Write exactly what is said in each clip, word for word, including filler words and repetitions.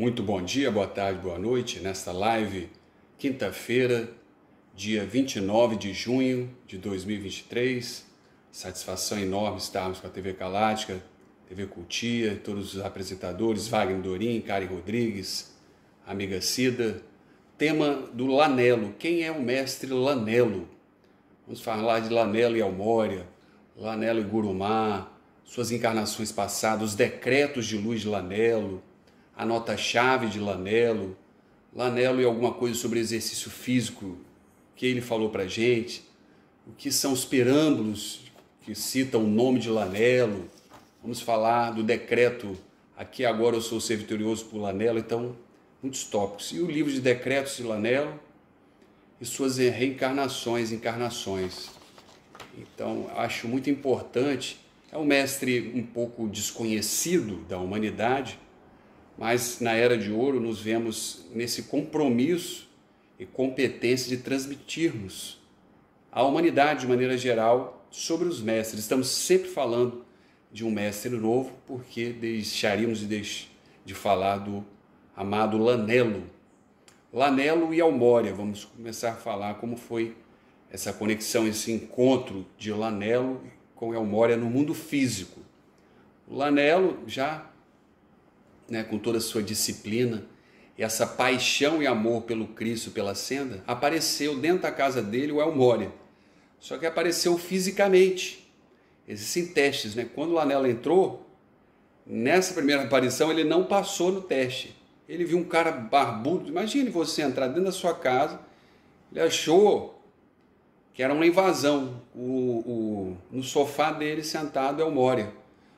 Muito bom dia, boa tarde, boa noite. Nesta live, quinta-feira, dia vinte e nove de junho de dois mil e vinte e três. Satisfação enorme estarmos com a T V Galáctica, T V Cultia, todos os apresentadores, Wagner Dorim, Karen Rodrigues, amiga Cida. Tema do Lanelo. Quem é o mestre Lanelo? Vamos falar de Lanelo e Almória, Lanelo e Gurumá, suas encarnações passadas, os decretos de luz de Lanelo, a nota-chave de Lanelo, Lanelo e alguma coisa sobre exercício físico que ele falou para a gente, o que são os perâmbulos que citam o nome de Lanelo. Vamos falar do decreto Aqui Agora Eu Sou Ser Vitorioso por Lanelo. Então, muitos tópicos. E o livro de decretos de Lanelo e suas reencarnações, encarnações. Então, acho muito importante. É um mestre um pouco desconhecido da humanidade, mas na Era de Ouro nos vemos nesse compromisso e competência de transmitirmos à humanidade de maneira geral sobre os mestres. Estamos sempre falando de um mestre novo, porque deixaríamos de, deix... de falar do amado Lanelo. Lanelo e Almória, vamos começar a falar como foi essa conexão, esse encontro de Lanelo com Almória no mundo físico. O Lanelo já, né, com toda a sua disciplina e essa paixão e amor pelo Cristo, pela senda, apareceu dentro da casa dele o Almória. Só que apareceu fisicamente. Existem testes, né? Quando o Lanelo entrou, nessa primeira aparição ele não passou no teste. Ele viu um cara barbudo. Imagine você entrar dentro da sua casa, ele achou que era uma invasão. O, o, no sofá dele sentado é o Moria.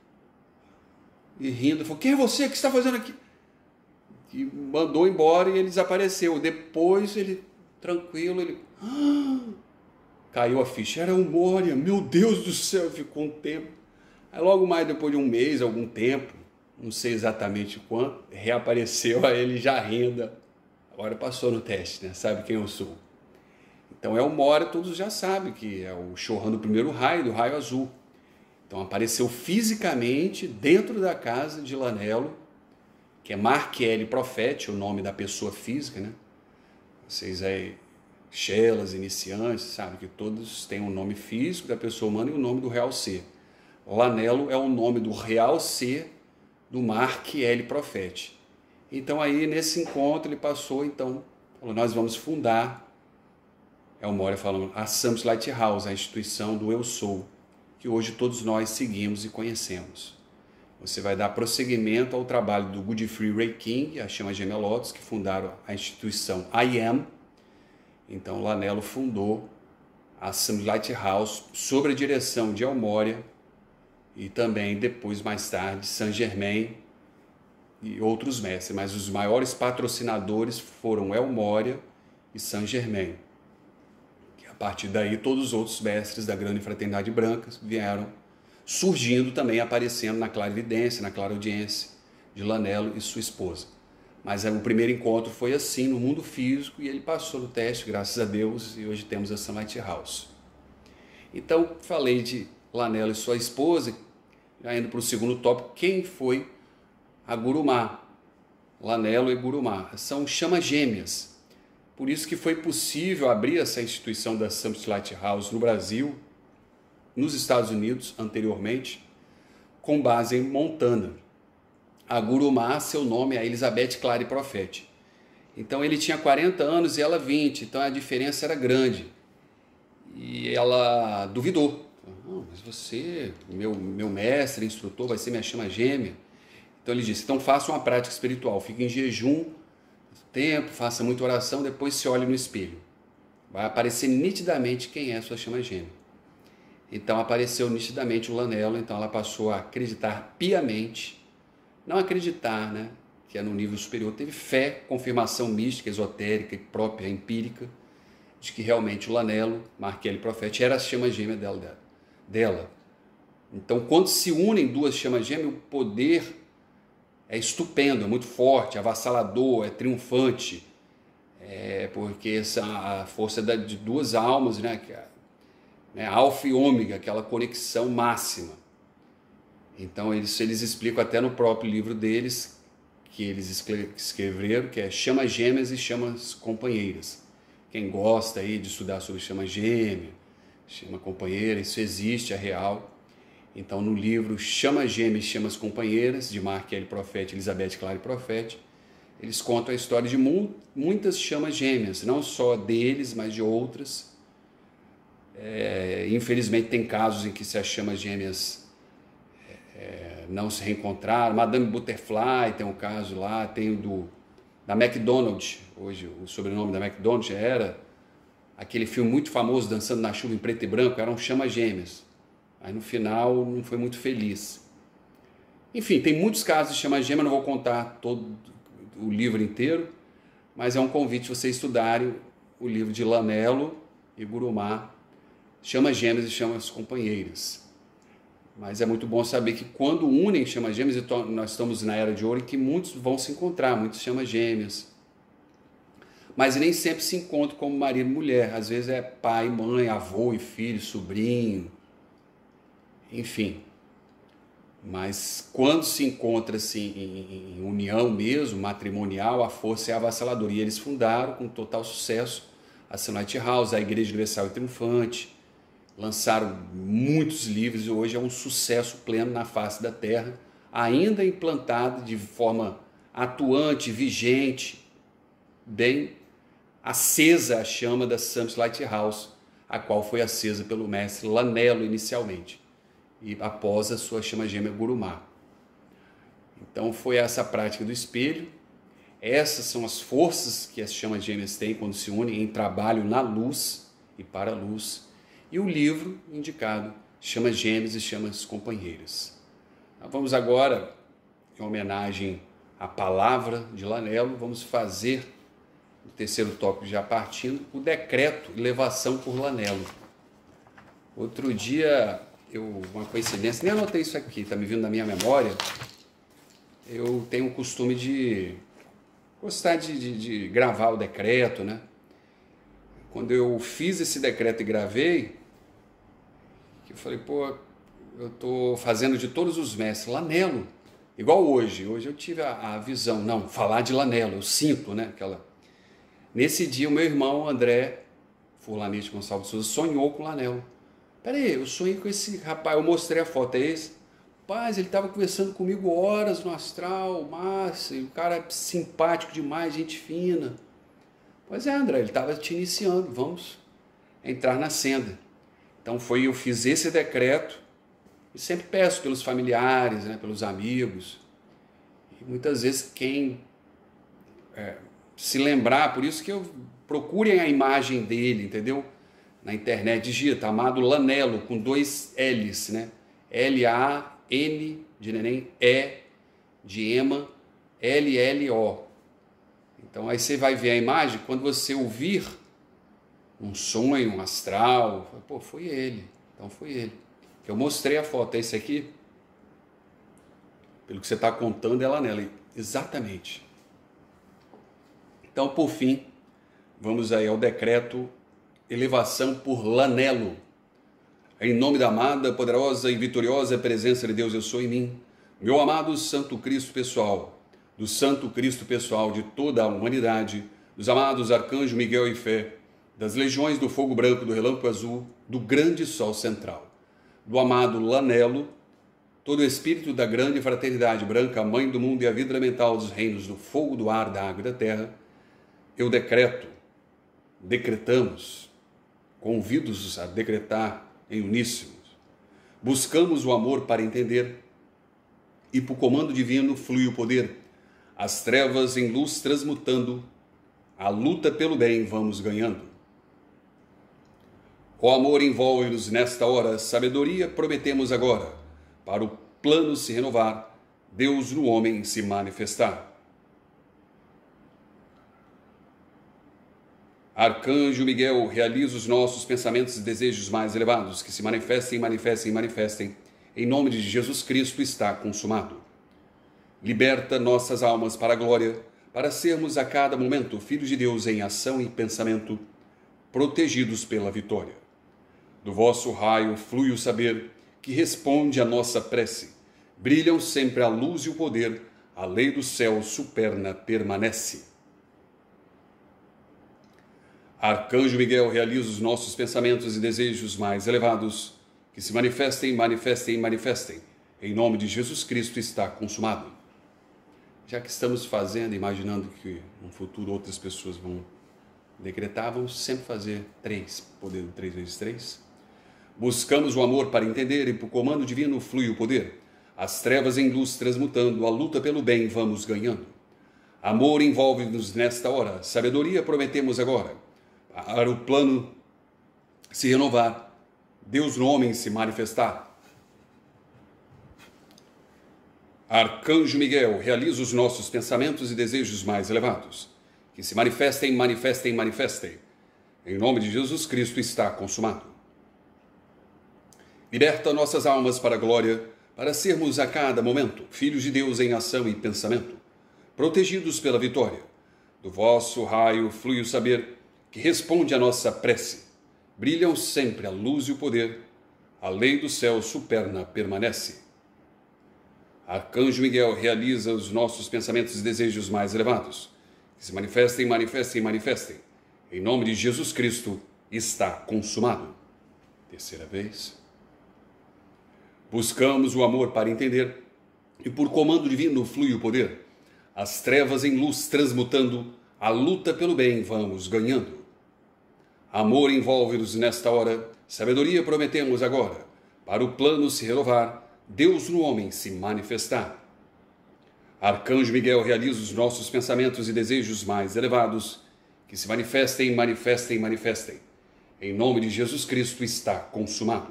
E rindo, falou: quem é você? O que está fazendo aqui? E mandou embora e ele desapareceu. Depois ele, tranquilo, ele... Ah! Caiu a ficha. Era o Moria. Meu Deus do céu, ficou um tempo. Aí logo mais, depois de um mês, algum tempo, não sei exatamente quanto, reapareceu, aí ele já rindo. Agora passou no teste, né? Sabe quem eu sou. Então é o Moria, todos já sabem que é o Chohan do primeiro raio, do raio azul. Então apareceu fisicamente dentro da casa de Lanelo, que é Marchieli Profete, o nome da pessoa física, né? Vocês aí, chelas, iniciantes, sabem que todos têm o um nome físico da pessoa humana e o nome do real ser. Lanelo é o nome do real ser do Marchieli Profete. Então aí nesse encontro ele passou, então, falou: nós vamos fundar, é o Moria falando, a Sam's Lighthouse, a instituição do Eu Sou, que hoje todos nós seguimos e conhecemos. Você vai dar prosseguimento ao trabalho do Godfrey Ray King e a Chama Gêmea Lotus, que fundaram a instituição I Am. Então, Lanelo fundou a Sam's Lighthouse sob a direção de Almória e também, depois, mais tarde, Saint Germain e outros mestres. Mas os maiores patrocinadores foram Almória e Saint Germain. A partir daí, todos os outros mestres da Grande Fraternidade Branca vieram surgindo também, aparecendo na clarividência, na clareaudiência de Lanelo e sua esposa. Mas o primeiro encontro foi assim, no mundo físico, e ele passou no teste, graças a Deus, e hoje temos a Sun Lighthouse. Então, falei de Lanelo e sua esposa, já indo para o segundo tópico, quem foi a Gurumá? Lanelo e Gurumá são chamas gêmeas. Por isso que foi possível abrir essa instituição da Sam's Lighthouse no Brasil, nos Estados Unidos, anteriormente, com base em Montana. A Gurumá, seu nome é Elizabeth Clary Profete. Então ele tinha quarenta anos e ela vinte, então a diferença era grande. E ela duvidou. Não, mas você, meu, meu mestre, instrutor, vai ser minha chama gêmea. Então ele disse: então faça uma prática espiritual, fique em jejum, tempo, faça muita oração, depois se olhe no espelho. Vai aparecer nitidamente quem é a sua chama gêmea. Então apareceu nitidamente o Lanelo, então ela passou a acreditar piamente, não acreditar, né, que é no nível superior, teve fé, confirmação mística, esotérica e própria, empírica, de que realmente o Lanelo, Marchieli Profete, era a chama gêmea dela, dela. Então quando se unem duas chamas gêmeas, o poder é estupendo, é muito forte, avassalador, é triunfante, é porque essa, a força de duas almas, né, que é, né, alfa e ômega, aquela conexão máxima. Então eles, eles explicam até no próprio livro deles que eles escreveram, que é Chamas Gêmeas e Chamas Companheiras. Quem gosta aí de estudar sobre chama gêmea, chama companheira, isso existe, é real. Então, no livro Chamas Gêmeas e Chamas Companheiras, de Mark L. Profetti, Elizabeth Clare Profetti, eles contam a história de mu muitas chamas gêmeas, não só deles, mas de outras. É, infelizmente, tem casos em que se as chamas gêmeas é, não se reencontraram. Madame Butterfly tem um caso lá, tem o do, da McDonald's, hoje o sobrenome da McDonald's era aquele filme muito famoso, Dançando na Chuva em Preto e Branco, eram chamas gêmeas. Aí no final não foi muito feliz. Enfim, tem muitos casos de chamas gêmeas, não vou contar todo o livro inteiro, mas é um convite vocês estudarem o livro de Lanello e Gurumá, Chamas Gêmeas e Chamas Companheiras. Mas é muito bom saber que quando unem chamas gêmeas, e nós estamos na Era de Ouro, em que muitos vão se encontrar, muitas chamas gêmeas. Mas nem sempre se encontram como marido e mulher. Às vezes é pai, mãe, avô e filho, sobrinho, enfim. Mas quando se encontra assim, em, em união mesmo, matrimonial, a força é avassaladora. E eles fundaram com total sucesso a Sunlight House, a Igreja Universal e Triunfante, lançaram muitos livros e hoje é um sucesso pleno na face da terra, ainda implantado de forma atuante, vigente, bem acesa a chama da Sunlight House, a qual foi acesa pelo mestre Lanello inicialmente, e após a sua chama gêmea Gurumá. Então foi essa a prática do espelho. Essas são as forças que as chamas gêmeas têm quando se unem em trabalho na luz e para a luz. E o livro indicado, Chamas Gêmeas e Chamas Companheiras. Então, vamos agora, em homenagem à palavra de Lanello, vamos fazer, o terceiro tópico já partindo, o decreto Elevação por Lanello. Outro dia, eu, uma coincidência, nem anotei isso aqui, está me vindo na minha memória, eu tenho o costume de gostar de, de, de gravar o decreto, né? Quando eu fiz esse decreto e gravei, eu falei, pô, eu estou fazendo de todos os mestres, Lanello, igual hoje, hoje eu tive a, a visão, não, falar de Lanello, eu sinto, né, aquela... Nesse dia o meu irmão André Furlanete Gonçalves Souza sonhou com Lanello. Peraí, eu sonhei com esse rapaz, eu mostrei a foto, é esse? Paz, ele estava conversando comigo horas no astral, massa, o cara é simpático demais, gente fina. Pois é, André, ele estava te iniciando, vamos entrar na senda. Então foi, eu fiz esse decreto e sempre peço pelos familiares, né, pelos amigos. E muitas vezes quem é, se lembrar, por isso que eu procurem a imagem dele, entendeu? Na internet, digita, amado Lanello, com dois L's, né? L A N de neném, E de Ema, L L O. Então aí você vai ver a imagem, quando você ouvir um sonho, um astral, pô, foi ele, então foi ele. Eu mostrei a foto, é esse aqui? Pelo que você está contando, é Lanello, exatamente. Então, por fim, vamos aí ao decreto Elevação por Lanello. Em nome da amada, poderosa e vitoriosa presença de Deus, eu sou em mim, meu amado Santo Cristo pessoal, do Santo Cristo pessoal de toda a humanidade, dos amados Arcanjo Miguel e Fé, das legiões do fogo branco, do relâmpago azul, do grande sol central, do amado Lanello, todo o espírito da grande fraternidade branca, a mãe do mundo e a vida elemental dos reinos do fogo, do ar, da água e da terra, eu decreto, decretamos, convido-os a decretar em uníssono. Buscamos o amor para entender e por comando divino flui o poder, as trevas em luz transmutando, a luta pelo bem vamos ganhando. O amor envolve-nos nesta hora, sabedoria prometemos agora, para o plano se renovar, Deus no homem se manifestar. Arcanjo Miguel, realiza os nossos pensamentos e desejos mais elevados, que se manifestem, manifestem, manifestem. Em nome de Jesus Cristo está consumado. Liberta nossas almas para a glória, para sermos a cada momento filhos de Deus em ação e pensamento, protegidos pela vitória. Do vosso raio flui o saber, que responde à nossa prece. Brilham sempre a luz e o poder, a lei do céu superna permanece. Arcanjo Miguel realiza os nossos pensamentos e desejos mais elevados, que se manifestem, manifestem, manifestem. Em nome de Jesus Cristo está consumado. Já que estamos fazendo, imaginando que no futuro outras pessoas vão decretar, vamos sempre fazer três, poder do três vezes três. Buscamos o amor para entender e por comando divino flui o poder. As trevas em luz transmutando, a luta pelo bem vamos ganhando. Amor envolve-nos nesta hora, sabedoria prometemos agora. Para o plano se renovar, Deus no homem se manifestar. Arcanjo Miguel realiza os nossos pensamentos e desejos mais elevados. Que se manifestem, manifestem, manifestem. Em nome de Jesus Cristo está consumado. Liberta nossas almas para a glória, para sermos a cada momento filhos de Deus em ação e pensamento, protegidos pela vitória. Do vosso raio flui o saber, que responde à nossa prece. Brilham sempre a luz e o poder, a lei do céu superna permanece. Arcanjo Miguel realiza os nossos pensamentos e desejos mais elevados. Que se manifestem, manifestem, manifestem. Em nome de Jesus Cristo está consumado. Terceira vez. Buscamos o amor para entender, e por comando divino flui o poder. As trevas em luz transmutando, a luta pelo bem vamos ganhando. Amor envolve-nos nesta hora, sabedoria prometemos agora. Para o plano se renovar, Deus no homem se manifestar. Arcanjo Miguel realiza os nossos pensamentos e desejos mais elevados, que se manifestem, manifestem, manifestem. Em nome de Jesus Cristo está consumado.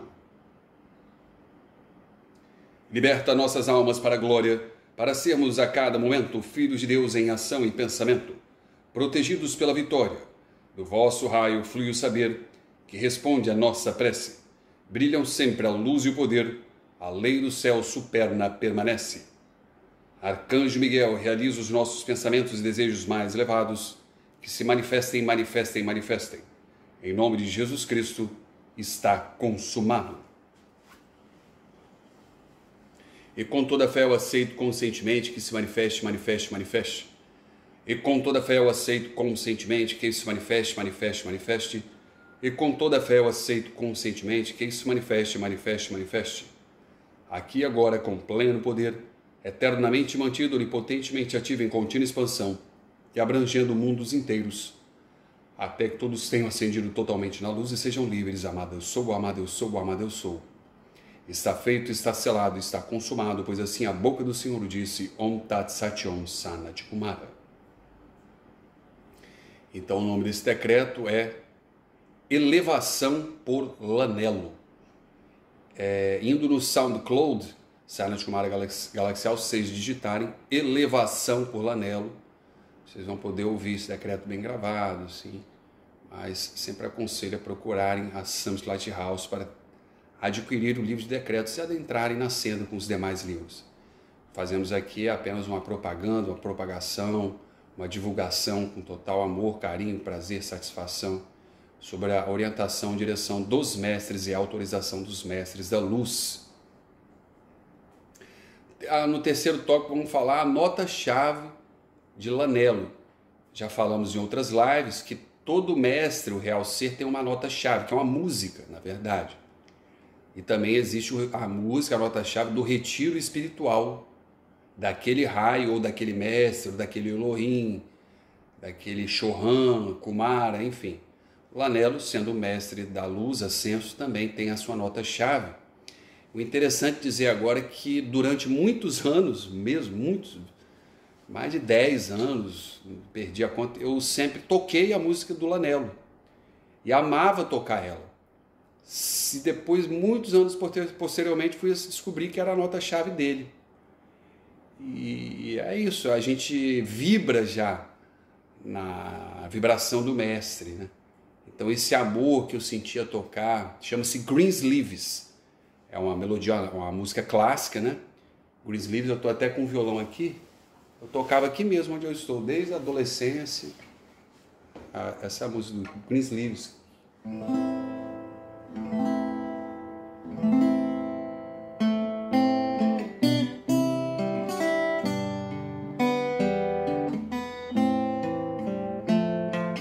Liberta nossas almas para a glória, para sermos a cada momento filhos de Deus em ação e pensamento, protegidos pela vitória. Do vosso raio flui o saber, que responde à nossa prece. Brilham sempre a luz e o poder, a lei do céu superna permanece. Arcanjo Miguel realiza os nossos pensamentos e desejos mais elevados, que se manifestem, manifestem, manifestem. Em nome de Jesus Cristo está consumado. E com toda fé eu aceito conscientemente que se manifeste, manifeste, manifeste. E com toda fé eu aceito conscientemente que isso se manifeste, manifeste, manifeste. E com toda fé eu aceito conscientemente que isso se manifeste, manifeste, manifeste. Aqui e agora, com pleno poder, eternamente mantido, onipotentemente ativo em contínua expansão e abrangendo mundos inteiros, até que todos tenham ascendido totalmente na luz e sejam livres. Amado eu sou, o amado eu sou, o amado eu sou. Está feito, está selado, está consumado, pois assim a boca do Senhor disse, Om Tat Sat Om Sanat Kumara. Então o nome desse decreto é Elevação por Lanelo. É, indo no SoundCloud, Sanat Kumara Galaxial, se vocês digitarem Elevação por Lanelo, vocês vão poder ouvir esse decreto bem gravado, assim, mas sempre aconselho a procurarem a Summit Lighthouse para adquirir o livro de decretos e adentrarem na cena com os demais livros. Fazemos aqui apenas uma propaganda, uma propagação, uma divulgação com total amor, carinho, prazer, satisfação sobre a orientação e direção dos mestres e a autorização dos mestres da luz. No terceiro tópico vamos falar a nota-chave de Lanelo. Já falamos em outras lives que todo mestre, o real ser, tem uma nota-chave, que é uma música, na verdade. E também existe a música, a nota-chave do retiro espiritual daquele raio, ou daquele mestre, ou daquele Elohim, daquele Chohan, Kumara, enfim. Lanelo, sendo o mestre da luz, ascenso, também tem a sua nota-chave. O interessante dizer agora é que durante muitos anos, mesmo muitos, mais de dez anos, perdi a conta, eu sempre toquei a música do Lanelo e amava tocar ela. Se depois, muitos anos posteriormente, fui descobrir que era a nota-chave dele. E é isso, a gente vibra já na vibração do mestre, né? Então esse amor que eu sentia tocar, chama-se Greensleeves, é uma melodia, uma música clássica, né? Greensleeves, eu estou até com um violão aqui, eu tocava aqui mesmo onde eu estou, desde a adolescência, essa música do Greensleeves.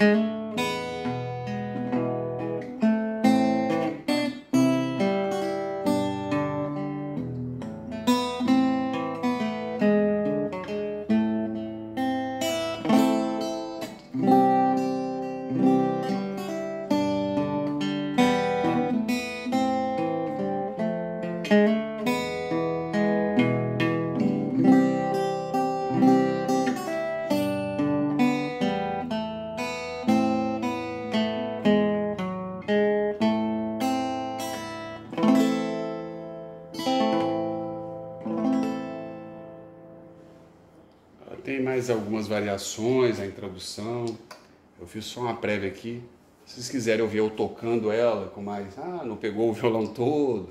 Tem mais algumas variações na introdução. Eu fiz só uma prévia aqui. Se vocês quiserem ouvir eu tocando ela com mais... Ah, não pegou o violão todo.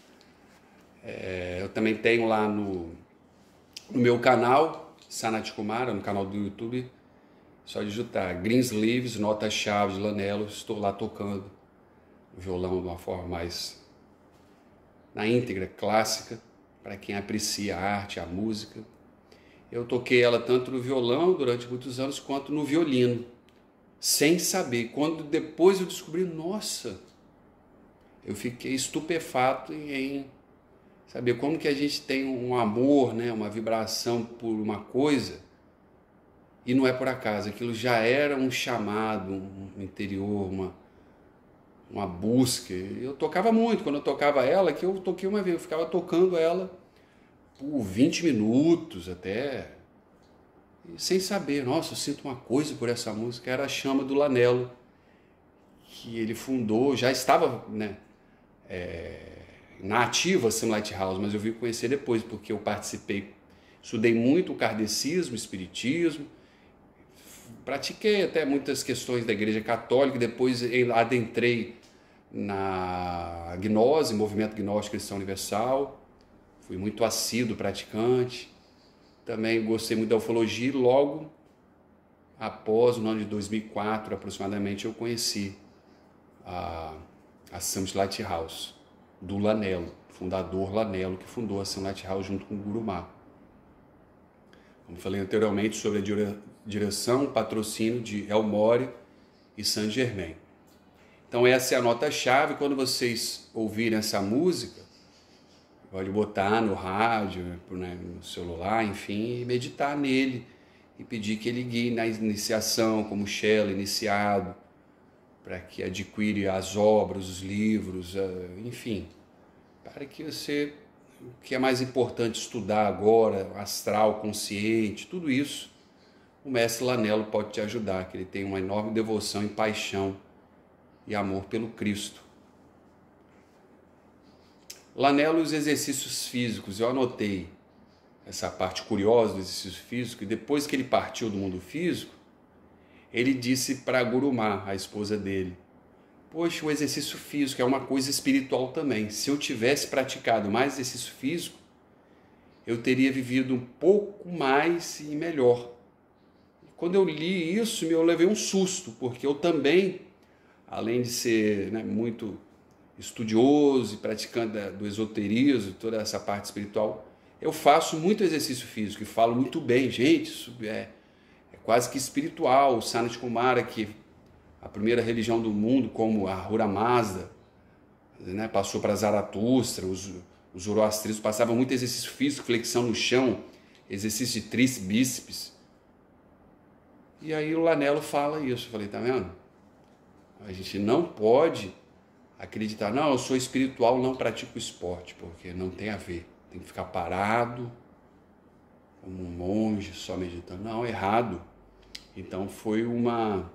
É, eu também tenho lá no, no meu canal, Sanat Kumara, no canal do YouTube. Só digitar Greensleeves, nota-chave de Lanello. Estou lá tocando o violão de uma forma mais na íntegra, clássica, para quem aprecia a arte, a música. Eu toquei ela tanto no violão durante muitos anos quanto no violino, sem saber. Quando depois eu descobri, nossa, eu fiquei estupefato em saber como que a gente tem um amor, né, uma vibração por uma coisa e não é por acaso. Aquilo já era um chamado, um interior, uma, uma busca. Eu tocava muito. Quando eu tocava ela, que eu toquei uma vez, eu ficava tocando ela por vinte minutos até, sem saber, nossa, eu sinto uma coisa por essa música. Era a chama do Lanello, que ele fundou, já estava, né, é, na ativa Sun Lighthouse, mas eu vim conhecer depois, porque eu participei, estudei muito o kardecismo, o espiritismo, pratiquei até muitas questões da Igreja Católica, depois adentrei na gnose, movimento gnóstico cristão universal. Fui muito assíduo praticante, também gostei muito da ufologia e logo após, no ano de dois mil e quatro aproximadamente, eu conheci a, a Sun Lighthouse, do Lanello, fundador Lanello, que fundou a Sun Lighthouse junto com o Gurumá. Como falei anteriormente sobre a direção, patrocínio de Elmore e Saint Germain. Então essa é a nota-chave. Quando vocês ouvirem essa música, pode botar no rádio, né, no celular, enfim, e meditar nele e pedir que ele guie na iniciação, como Shelley, iniciado, para que adquire as obras, os livros, enfim, para que você, o que é mais importante estudar agora, astral, consciente, tudo isso, o mestre Lanello pode te ajudar, que ele tem uma enorme devoção e paixão e amor pelo Cristo. Lanello e os exercícios físicos, eu anotei essa parte curiosa do exercício físico, e depois que ele partiu do mundo físico, ele disse para Gurumá, a esposa dele, poxa, o exercício físico é uma coisa espiritual também, se eu tivesse praticado mais exercício físico, eu teria vivido um pouco mais e melhor. Quando eu li isso, eu levei um susto, porque eu também, além de ser, né, muito estudioso e praticante do esoterismo, toda essa parte espiritual, eu faço muito exercício físico e falo muito bem, gente, isso é, é quase que espiritual. O Sanat Kumara, que a primeira religião do mundo, como a Ahura Mazda, né, passou para Zaratustra, os, os zoroastristas passavam muito exercício físico, flexão no chão, exercício de tríceps, bíceps. E aí o Lanello fala isso, eu falei, tá vendo? A gente não pode acreditar, não, eu sou espiritual, não pratico esporte, porque não tem a ver. Tem que ficar parado, como um monge, só meditando. Não, errado. Então foi uma,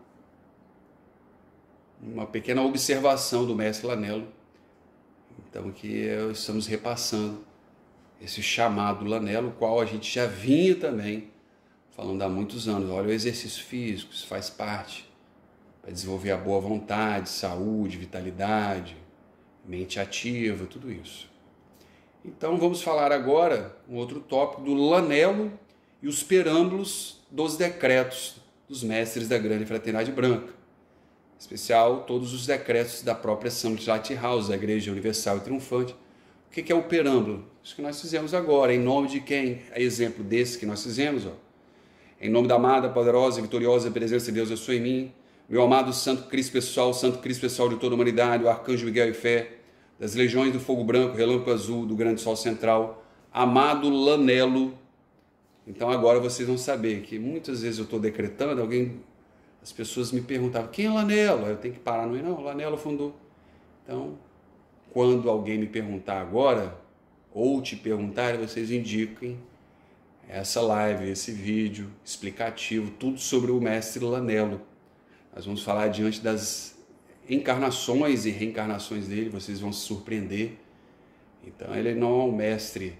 uma pequena observação do mestre Lanello, então que estamos repassando esse chamado Lanello, o qual a gente já vinha também falando há muitos anos. Olha, o exercício físico, isso faz parte para desenvolver a boa vontade, saúde, vitalidade, mente ativa, tudo isso. Então vamos falar agora um outro tópico do Lanello e os perâmbulos dos decretos dos mestres da Grande Fraternidade Branca. Em especial, todos os decretos da própria Sun Lighthouse, a Igreja Universal e Triunfante. O que é o perâmbulo? Isso que nós fizemos agora, em nome de quem? É exemplo desse que nós fizemos, ó. Em nome da amada, poderosa e vitoriosa presença de Deus, eu sou em mim. meu amado Santo Cristo pessoal, Santo Cristo pessoal de toda a humanidade, o Arcanjo Miguel e Fé, das legiões do fogo branco, relâmpago azul, do grande sol central, amado Lanelo. Então agora vocês vão saber que muitas vezes eu estou decretando, alguém, as pessoas me perguntavam, quem é Lanelo? Eu tenho que parar no meio, não, Lanelo fundou. Então, quando alguém me perguntar agora, ou te perguntarem, vocês indiquem essa live, esse vídeo explicativo, tudo sobre o mestre Lanelo. Nós vamos falar diante das encarnações e reencarnações dele, vocês vão se surpreender. Então ele não é um mestre,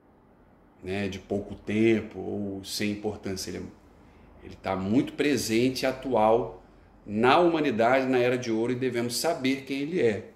né, de pouco tempo ou sem importância, ele está muito presente e atual na humanidade, na Era de Ouro, e devemos saber quem ele é.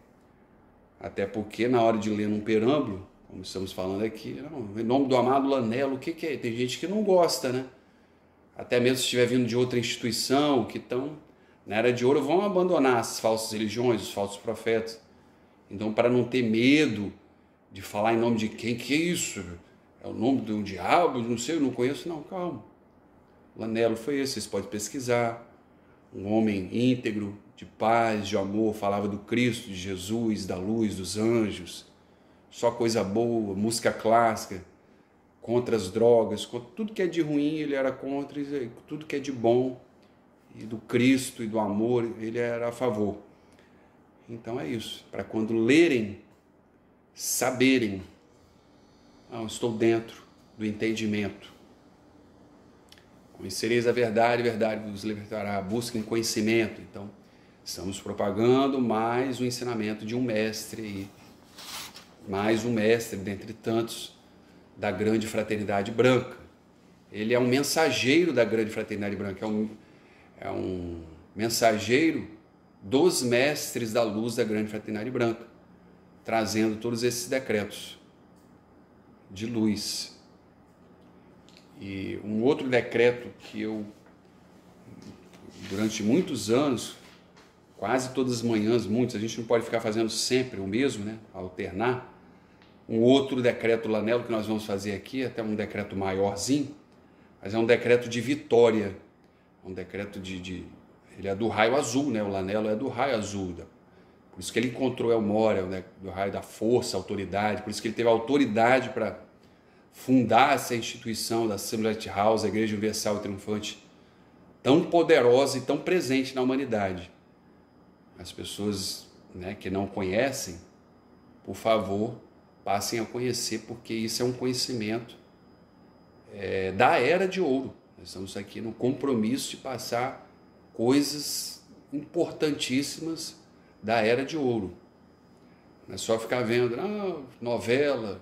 Até porque na hora de ler num perâmbulo, como estamos falando aqui, não, em nome do amado Lanelo, o que, que é? Tem gente que não gosta, né? Até mesmo se estiver vindo de outra instituição, que estão na Era de Ouro, vão abandonar as falsas religiões, os falsos profetas. Então, para não ter medo de falar em nome de quem, que é isso? É o nome de um diabo? Não sei, eu não conheço. Não, calma. Lanelo foi esse, vocês podem pesquisar. Um homem íntegro, de paz, de amor, falava do Cristo, de Jesus, da luz, dos anjos. Só coisa boa, música clássica, contra as drogas, contra tudo que é de ruim ele era contra, e tudo que é de bom, e do Cristo e do amor, ele era a favor. Então é isso, para quando lerem, saberem, ah, estou dentro do entendimento. Conhecereis a verdade, a verdade vos libertará, busquem conhecimento. Então, estamos propagando mais um ensinamento de um mestre, e mais um mestre, dentre tantos, da grande fraternidade branca. Ele é um mensageiro da grande fraternidade branca, é um, é um mensageiro dos mestres da luz da grande fraternidade branca, trazendo todos esses decretos de luz. E um outro decreto que eu, durante muitos anos, quase todas as manhãs, muitos, a gente não pode ficar fazendo sempre o mesmo, né? Alternar. Um outro decreto Lanelo que nós vamos fazer aqui, até um decreto maiorzinho, mas é um decreto de vitória, um decreto de, de ele é do raio azul, né? O Lanelo é do raio azul, por isso que ele encontrou El Morya, né? Do raio da força, autoridade, por isso que ele teve autoridade para fundar essa instituição da Assembly House, a Igreja Universal e Triunfante, tão poderosa e tão presente na humanidade. As pessoas, né, que não conhecem, por favor, passem a conhecer, porque isso é um conhecimento é, da Era de Ouro. Nós estamos aqui no compromisso de passar coisas importantíssimas da Era de Ouro. Não é só ficar vendo ah, novela,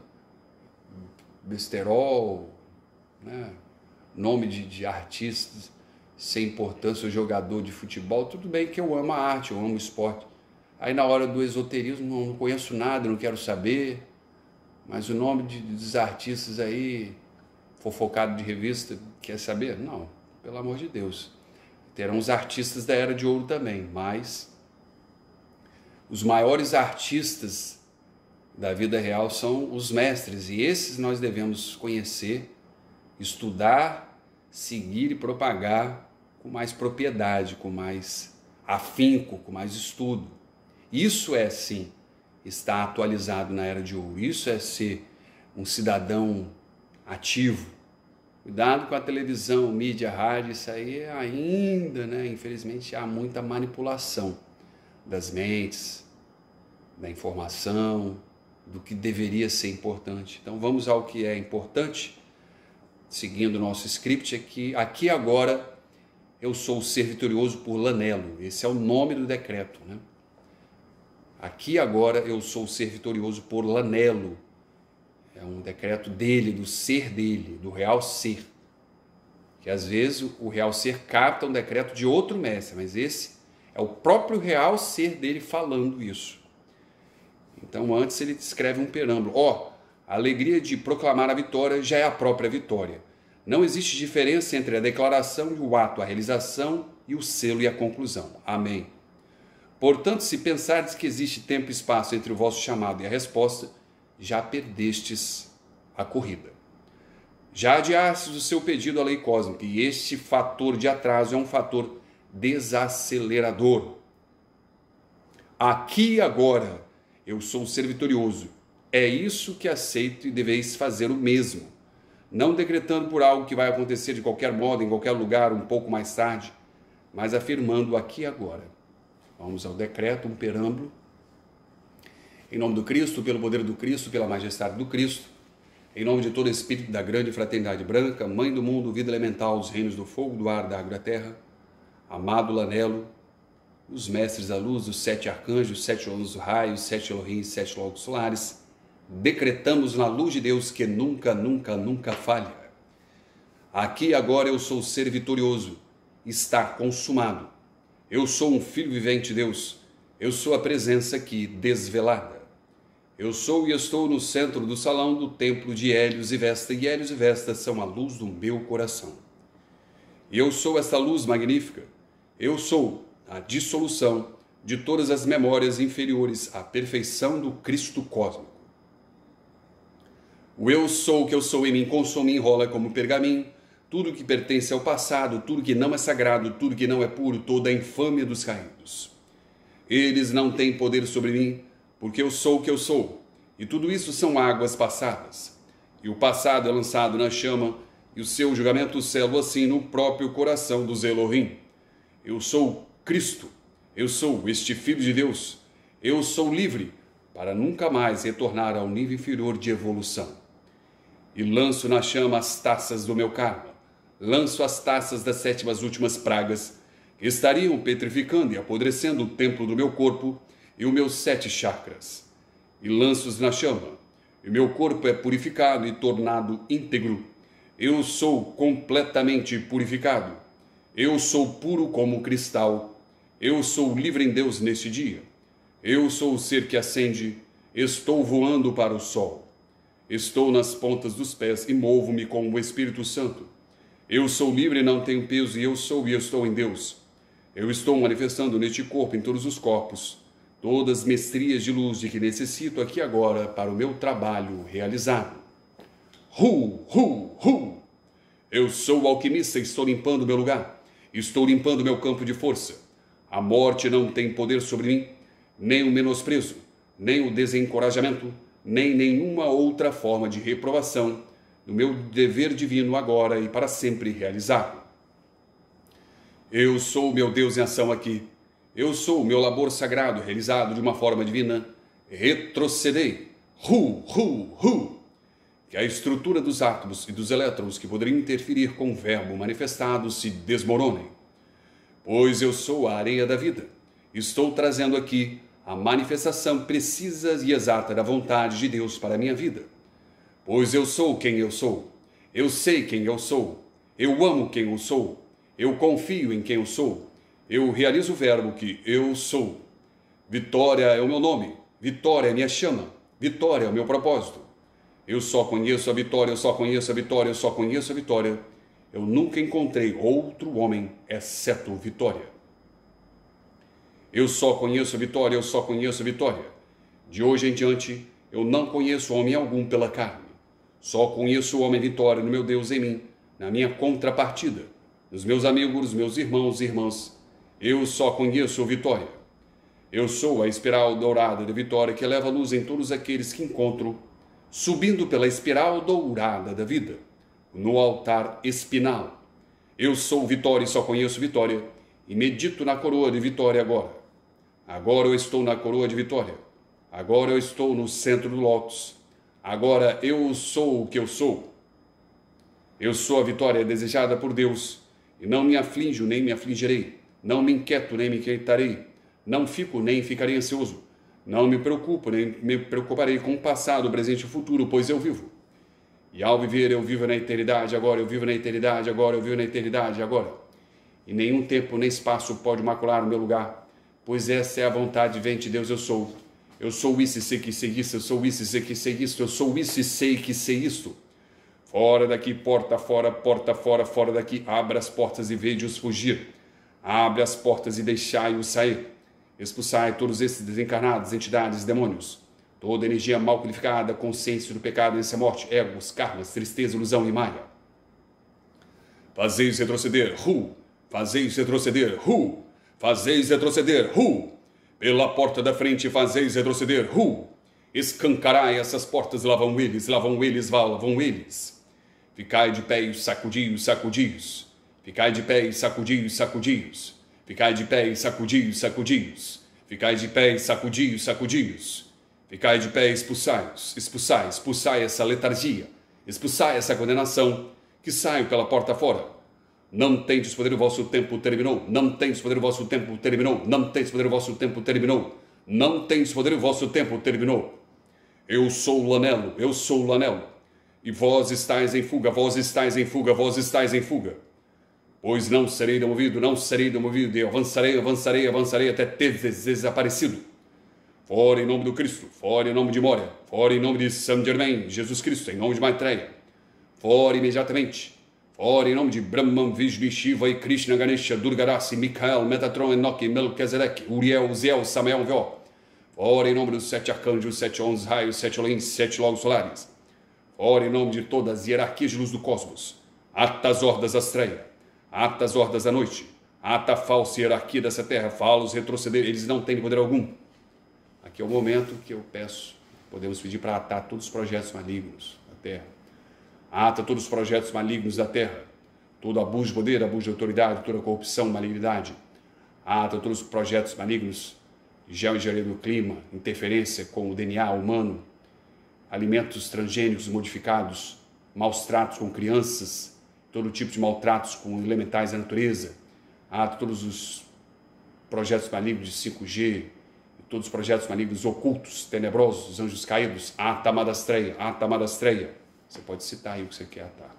besterol, né, nome de, de artistas sem importância, o jogador de futebol. Tudo bem que eu amo a arte, eu amo o esporte. Aí na hora do esoterismo, não, não conheço nada, não quero saber, mas o nome de, dos artistas aí, fofocado de revista, quer saber? Não, pelo amor de Deus. Terão os artistas da Era de Ouro também, mas os maiores artistas da vida real são os mestres, e esses nós devemos conhecer, estudar, seguir e propagar com mais propriedade, com mais afinco, com mais estudo. Isso é, sim, estar atualizado na Era de Ouro. Isso é ser um cidadão ativo. Cuidado com a televisão, mídia, rádio, isso aí ainda, né, infelizmente, há muita manipulação das mentes, da informação, do que deveria ser importante. Então vamos ao que é importante, seguindo o nosso script aqui. Aqui agora eu sou o ser vitorioso por Lanelo. Esse é o nome do decreto, né? Aqui agora eu sou o ser vitorioso por Lanelo. É um decreto dele, do ser dele, do real ser. Que às vezes o real ser capta um decreto de outro mestre, mas esse é o próprio real ser dele falando isso. Então antes ele descreve um perâmbulo. Ó, oh, a alegria de proclamar a vitória já é a própria vitória. Não existe diferença entre a declaração e o ato, a realização e o selo e a conclusão. Amém. Portanto, se pensardes que existe tempo e espaço entre o vosso chamado e a resposta, já perdestes a corrida. Já adiastes o seu pedido à lei cósmica, e este fator de atraso é um fator desacelerador. Aqui e agora eu sou ser vitorioso. É isso que aceito e deveis fazer o mesmo. Não decretando por algo que vai acontecer de qualquer modo, em qualquer lugar, um pouco mais tarde, mas afirmando aqui e agora. Vamos ao decreto, um preâmbulo. Em nome do Cristo, pelo poder do Cristo, pela majestade do Cristo, em nome de todo espírito da grande fraternidade branca, Mãe do mundo, vida elemental, os reinos do fogo, do ar, da água e da terra, amado Lanelo, os mestres da luz, os sete arcanjos, os sete anos do raio, os sete Elohim, os sete logos solares, decretamos na luz de Deus que nunca, nunca, nunca falha. Aqui e agora eu sou ser vitorioso, está consumado. Eu sou um filho vivente de Deus, eu sou a presença aqui desvelada. Eu sou e estou no centro do salão do templo de Hélios e Vesta, e Hélios e Vesta são a luz do meu coração. E eu sou essa luz magnífica, eu sou a dissolução de todas as memórias inferiores à perfeição do Cristo cósmico. O eu sou que eu sou em mim consome e enrola como pergaminho, tudo que pertence ao passado, tudo que não é sagrado, tudo que não é puro, toda a infâmia dos caídos. Eles não têm poder sobre mim, porque eu sou o que eu sou, e tudo isso são águas passadas. E o passado é lançado na chama, e o seu julgamento selo assim no próprio coração dos Elohim. Eu sou Cristo, eu sou este Filho de Deus, eu sou livre, para nunca mais retornar ao nível inferior de evolução. E lanço na chama as taças do meu karma, lanço as taças das sétimas últimas pragas, que estariam petrificando e apodrecendo o templo do meu corpo e os meus sete chakras. E lanço-os na chama, e meu corpo é purificado e tornado íntegro. Eu sou completamente purificado. Eu sou puro como cristal. Eu sou livre em Deus neste dia. Eu sou o ser que ascende. Estou voando para o sol. Estou nas pontas dos pés e movo-me com o Espírito Santo. Eu sou livre e não tenho peso, e eu sou e eu estou em Deus. Eu estou manifestando neste corpo, em todos os corpos, todas as mestrias de luz de que necessito aqui agora para o meu trabalho realizado. Hu, hu, hu! Eu sou o alquimista e estou limpando meu lugar. Estou limpando meu campo de força. A morte não tem poder sobre mim, nem o menosprezo, nem o desencorajamento, nem nenhuma outra forma de reprovação do meu dever divino agora e para sempre realizado. Eu sou o meu Deus em ação aqui. Eu sou o meu labor sagrado realizado de uma forma divina. Retrocedei. Hu, hu, hu. Que a estrutura dos átomos e dos elétrons que poderiam interferir com o verbo manifestado se desmoronem. Pois eu sou a areia da vida. Estou trazendo aqui a manifestação precisa e exata da vontade de Deus para a minha vida. Pois eu sou quem eu sou. Eu sei quem eu sou. Eu amo quem eu sou. Eu confio em quem eu sou. Eu realizo o verbo que eu sou. Vitória é o meu nome. Vitória é minha chama. Vitória é o meu propósito. Eu só conheço a vitória, eu só conheço a vitória, eu só conheço a vitória. Eu nunca encontrei outro homem, exceto Vitória. Eu só conheço a vitória, eu só conheço a vitória. De hoje em diante, eu não conheço homem algum pela carne. Só conheço o homem Vitória no meu Deus em mim, na minha contrapartida, nos meus amigos, nos meus irmãos e irmãs. Eu só conheço Vitória. Eu sou a espiral dourada de Vitória que leva a luz em todos aqueles que encontro, subindo pela espiral dourada da vida, no altar espinal. Eu sou Vitória e só conheço Vitória, e medito na coroa de Vitória agora. Agora eu estou na coroa de Vitória. Agora eu estou no centro do lótus. Agora eu sou o que eu sou. Eu sou a vitória desejada por Deus, e não me aflinjo nem me afligirei. Não me inquieto nem me inquietarei. Não fico nem ficarei ansioso. Não me preocupo nem me preocuparei com o passado, o presente e o futuro, pois eu vivo. E ao viver eu vivo na eternidade, agora eu vivo na eternidade, agora eu vivo na eternidade, agora. E nenhum tempo nem espaço pode macular o meu lugar, pois essa é a vontade vivente de Deus, eu sou. Eu sou isso e sei que sei isso, eu sou isso e sei que sei isto, eu sou isso e sei que sei isto. Fora daqui, porta fora, porta fora, fora daqui, abra as portas e vede-os fugir. Abre as portas e deixai-os sair. Expulsai todos esses desencarnados, entidades, demônios. Toda energia mal qualificada, consciência do pecado, essa morte, egos, karmas, tristeza, ilusão e maia. Fazeis retroceder, ru, fazeis retroceder, hu, fazeis retroceder, hu, pela porta da frente fazeis retroceder, hu, escancarai essas portas, lá vão eles, lá vão eles, lá vão eles. Ficai de pé e sacudios, sacudios, ficai de pé e sacudios, sacudios, ficai de pé e sacudios, sacudios, ficai de pé e sacudios, sacudios, ficai de pé e expulsai-os, expulsai, expulsai essa letargia, expulsai essa condenação, que saiam pela porta fora. Não tendes poder, o vosso tempo terminou. Não tendes poder, o vosso tempo terminou. Não tendes poder, o vosso tempo terminou. Não tendes poder, o vosso tempo terminou. Eu sou o Lanelo, eu sou o Lanelo. E vós estáis em fuga, vós estáis em fuga, vós estáis em fuga. Pois não serei demovido, não serei demovido, e avançarei, avançarei, avançarei até ter desaparecido. Fora em nome do Cristo, fora em nome de Moria, fora em nome de Saint Germain, Jesus Cristo, em nome de Maitreya. Fora imediatamente. Fora em nome de Brahman, Vishnu, Shiva e Krishna, Ganesha, Durgarasi, Mikael, Metatron, Enoch, Melchizedek, Uriel, Uziel, Samael, Vó. Fora em nome dos sete arcanjos, sete onze raios, sete olins, sete logos solares. Fora em nome de todas as hierarquias de luz do cosmos. Atas hordas astreia, atas hordas da noite, ata falsa hierarquia dessa terra, falos retroceder, eles não têm poder algum. Aqui é o momento que eu peço, podemos pedir para atar todos os projetos malignos da terra. Ata todos os projetos malignos da terra, todo abuso de poder, abuso de autoridade, toda corrupção, malignidade. Ata todos os projetos malignos de geoengenharia do clima, interferência com o D N A humano, alimentos transgênicos modificados, maus tratos com crianças, todo tipo de maltratos com elementais da natureza. Ata todos os projetos malignos de cinco G, todos os projetos malignos ocultos, tenebrosos, anjos caídos. Ata Madastreia, ata Madastreia. Você pode citar aí o que você quer atar.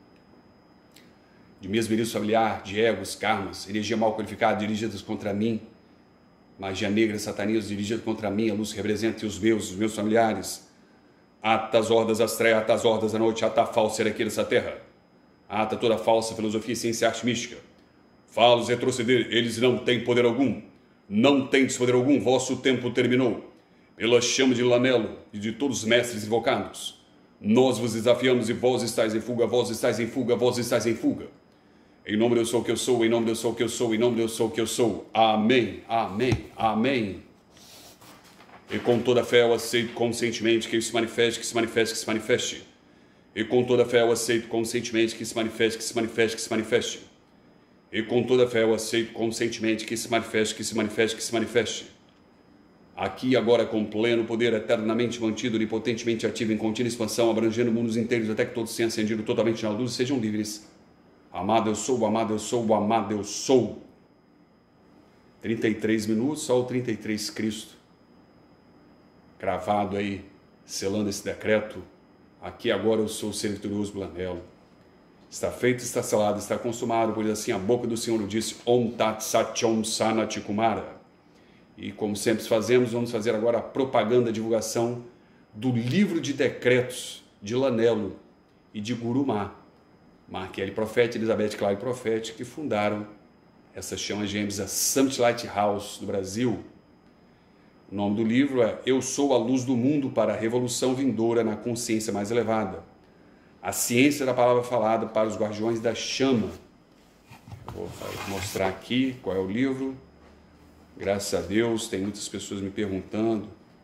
De mesmerismo familiar, de egos, karmas, energia mal qualificada dirigidas contra mim, magia negra, satanismo dirigida contra mim, a luz que representa os meus, os meus familiares. Atas hordas astrais, atas hordas da noite, ata falsa aqui dessa terra. Ata toda falsa filosofia, ciência e arte mística. Falos retroceder, eles não têm poder algum. Não tendes poder algum, vosso tempo terminou. Pela chama de Lanelo e de todos os mestres invocados. Nós vos desafiamos e vós estáis em fuga, vós estáis em fuga, vós estáis em fuga. Em nome de eu sou o que eu sou, em nome de eu sou o que eu sou, em nome de eu sou o que eu sou. Amém, amém, amém. E com toda a fé eu aceito conscientemente que isso se manifeste, que se manifeste, que se manifeste. E com toda a fé eu aceito conscientemente que se manifeste, que se manifeste, que se manifeste. E com toda a fé eu aceito conscientemente que se manifeste, que se manifeste, que se manifeste. Aqui e agora, com pleno poder, eternamente mantido, onipotentemente ativo, em contínua expansão, abrangendo mundos inteiros, até que todos tenham ascendido totalmente na luz e sejam livres. Amado eu sou, amado eu sou, amado eu sou. trinta e três minutos, só o trinta e três Cristo. Cravado aí, selando esse decreto. Aqui e agora eu sou o ser vitorioso Lanelo. Está feito, está selado, está consumado, pois assim a boca do Senhor o disse, Om Tat Sat Om Sanat Kumara. E como sempre fazemos, vamos fazer agora a propaganda, a divulgação do livro de decretos de Lanelo e de Gurumá, Marquele Profete, Elizabeth Clare Profete, que fundaram essas chamas gêmeas, a Summit Lighthouse do Brasil. O nome do livro é Eu Sou a Luz do Mundo para a Revolução Vindoura na Consciência Mais Elevada. A ciência da palavra falada para os guardiões da chama. Eu vou mostrar aqui qual é o livro. Graças a Deus, tem muitas pessoas me perguntando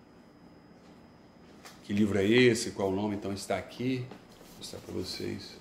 que livro é esse, qual é o nome, então está aqui. Vou mostrar para vocês.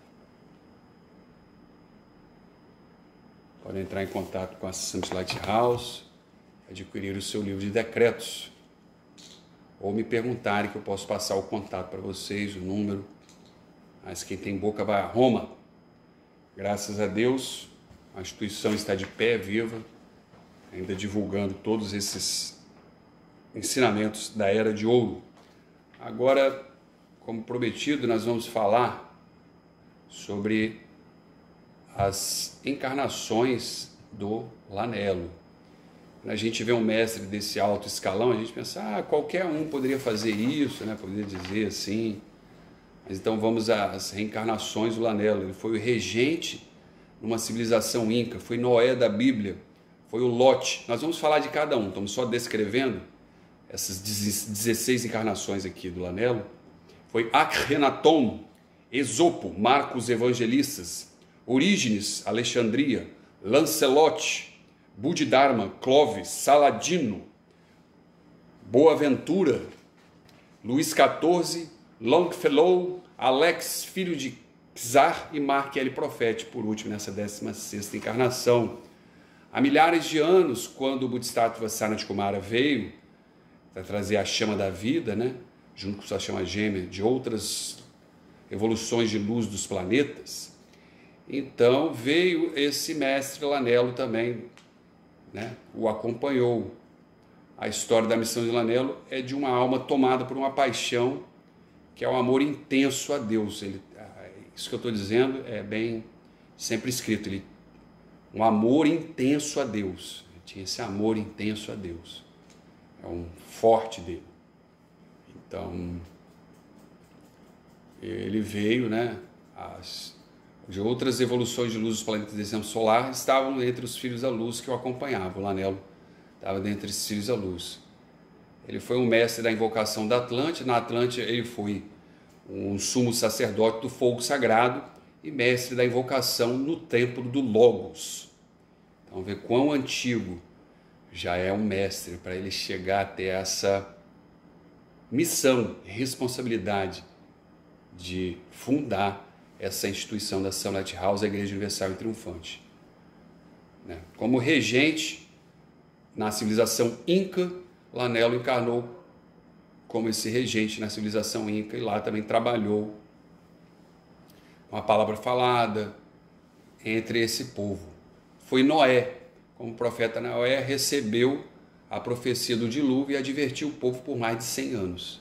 Podem entrar em contato com a Summit Lighthouse, adquirir o seu livro de decretos, ou me perguntarem que eu posso passar o contato para vocês, o número. Mas quem tem boca vai a Roma. Graças a Deus, a instituição está de pé, viva, ainda divulgando todos esses ensinamentos da Era de Ouro. Agora, como prometido, nós vamos falar sobre as encarnações do Lanelo. Quando a gente vê um mestre desse alto escalão, a gente pensa, ah, qualquer um poderia fazer isso, né? Poderia dizer assim. Mas então vamos às reencarnações do Lanelo. Ele foi o regente numa civilização inca, foi Noé da Bíblia, foi o Lote. Nós vamos falar de cada um, estamos só descrevendo essas dezesseis encarnações aqui do Lanelo. Foi Akhenaton, Esopo, Marcos Evangelistas, Orígenes, Alexandria, Lancelot, Bodhidharma, Clovis, Saladino, Boaventura, Luís quatorze, Longfellow, Alex, filho de Czar, e Mark L. Profete, por último, nessa décima sexta encarnação. Há milhares de anos, quando o Bodhisattva Sanat Kumara veio para trazer a chama da vida, né, junto com sua chama gêmea, de outras evoluções de luz dos planetas, então veio esse mestre Lanello também, né, o acompanhou. A história da missão de Lanello é de uma alma tomada por uma paixão, que é um amor intenso a Deus. Ele, isso que eu estou dizendo é bem sempre escrito, ele, um amor intenso a Deus. Ele tinha esse amor intenso a Deus. É um forte dele. Então, ele veio, né, as, de outras evoluções de luz dos planetas do sistema solar estavam entre os filhos da luz que o acompanhavam. O Lanello estava dentre esses filhos da luz. Ele foi um mestre da invocação da Atlântida. Na Atlântida ele foi um sumo sacerdote do fogo sagrado e mestre da invocação no templo do Logos. Então vê quão antigo já é um mestre para ele chegar até essa missão, responsabilidade de fundar essa instituição da Sunlight House, a Igreja Universal e Triunfante. Né? Como regente na civilização Inca, Lanello encarnou como esse regente na civilização Inca e lá também trabalhou com a palavra falada entre esse povo. Foi Noé, como o profeta Noé recebeu a profecia do dilúvio e advertiu o povo por mais de cem anos.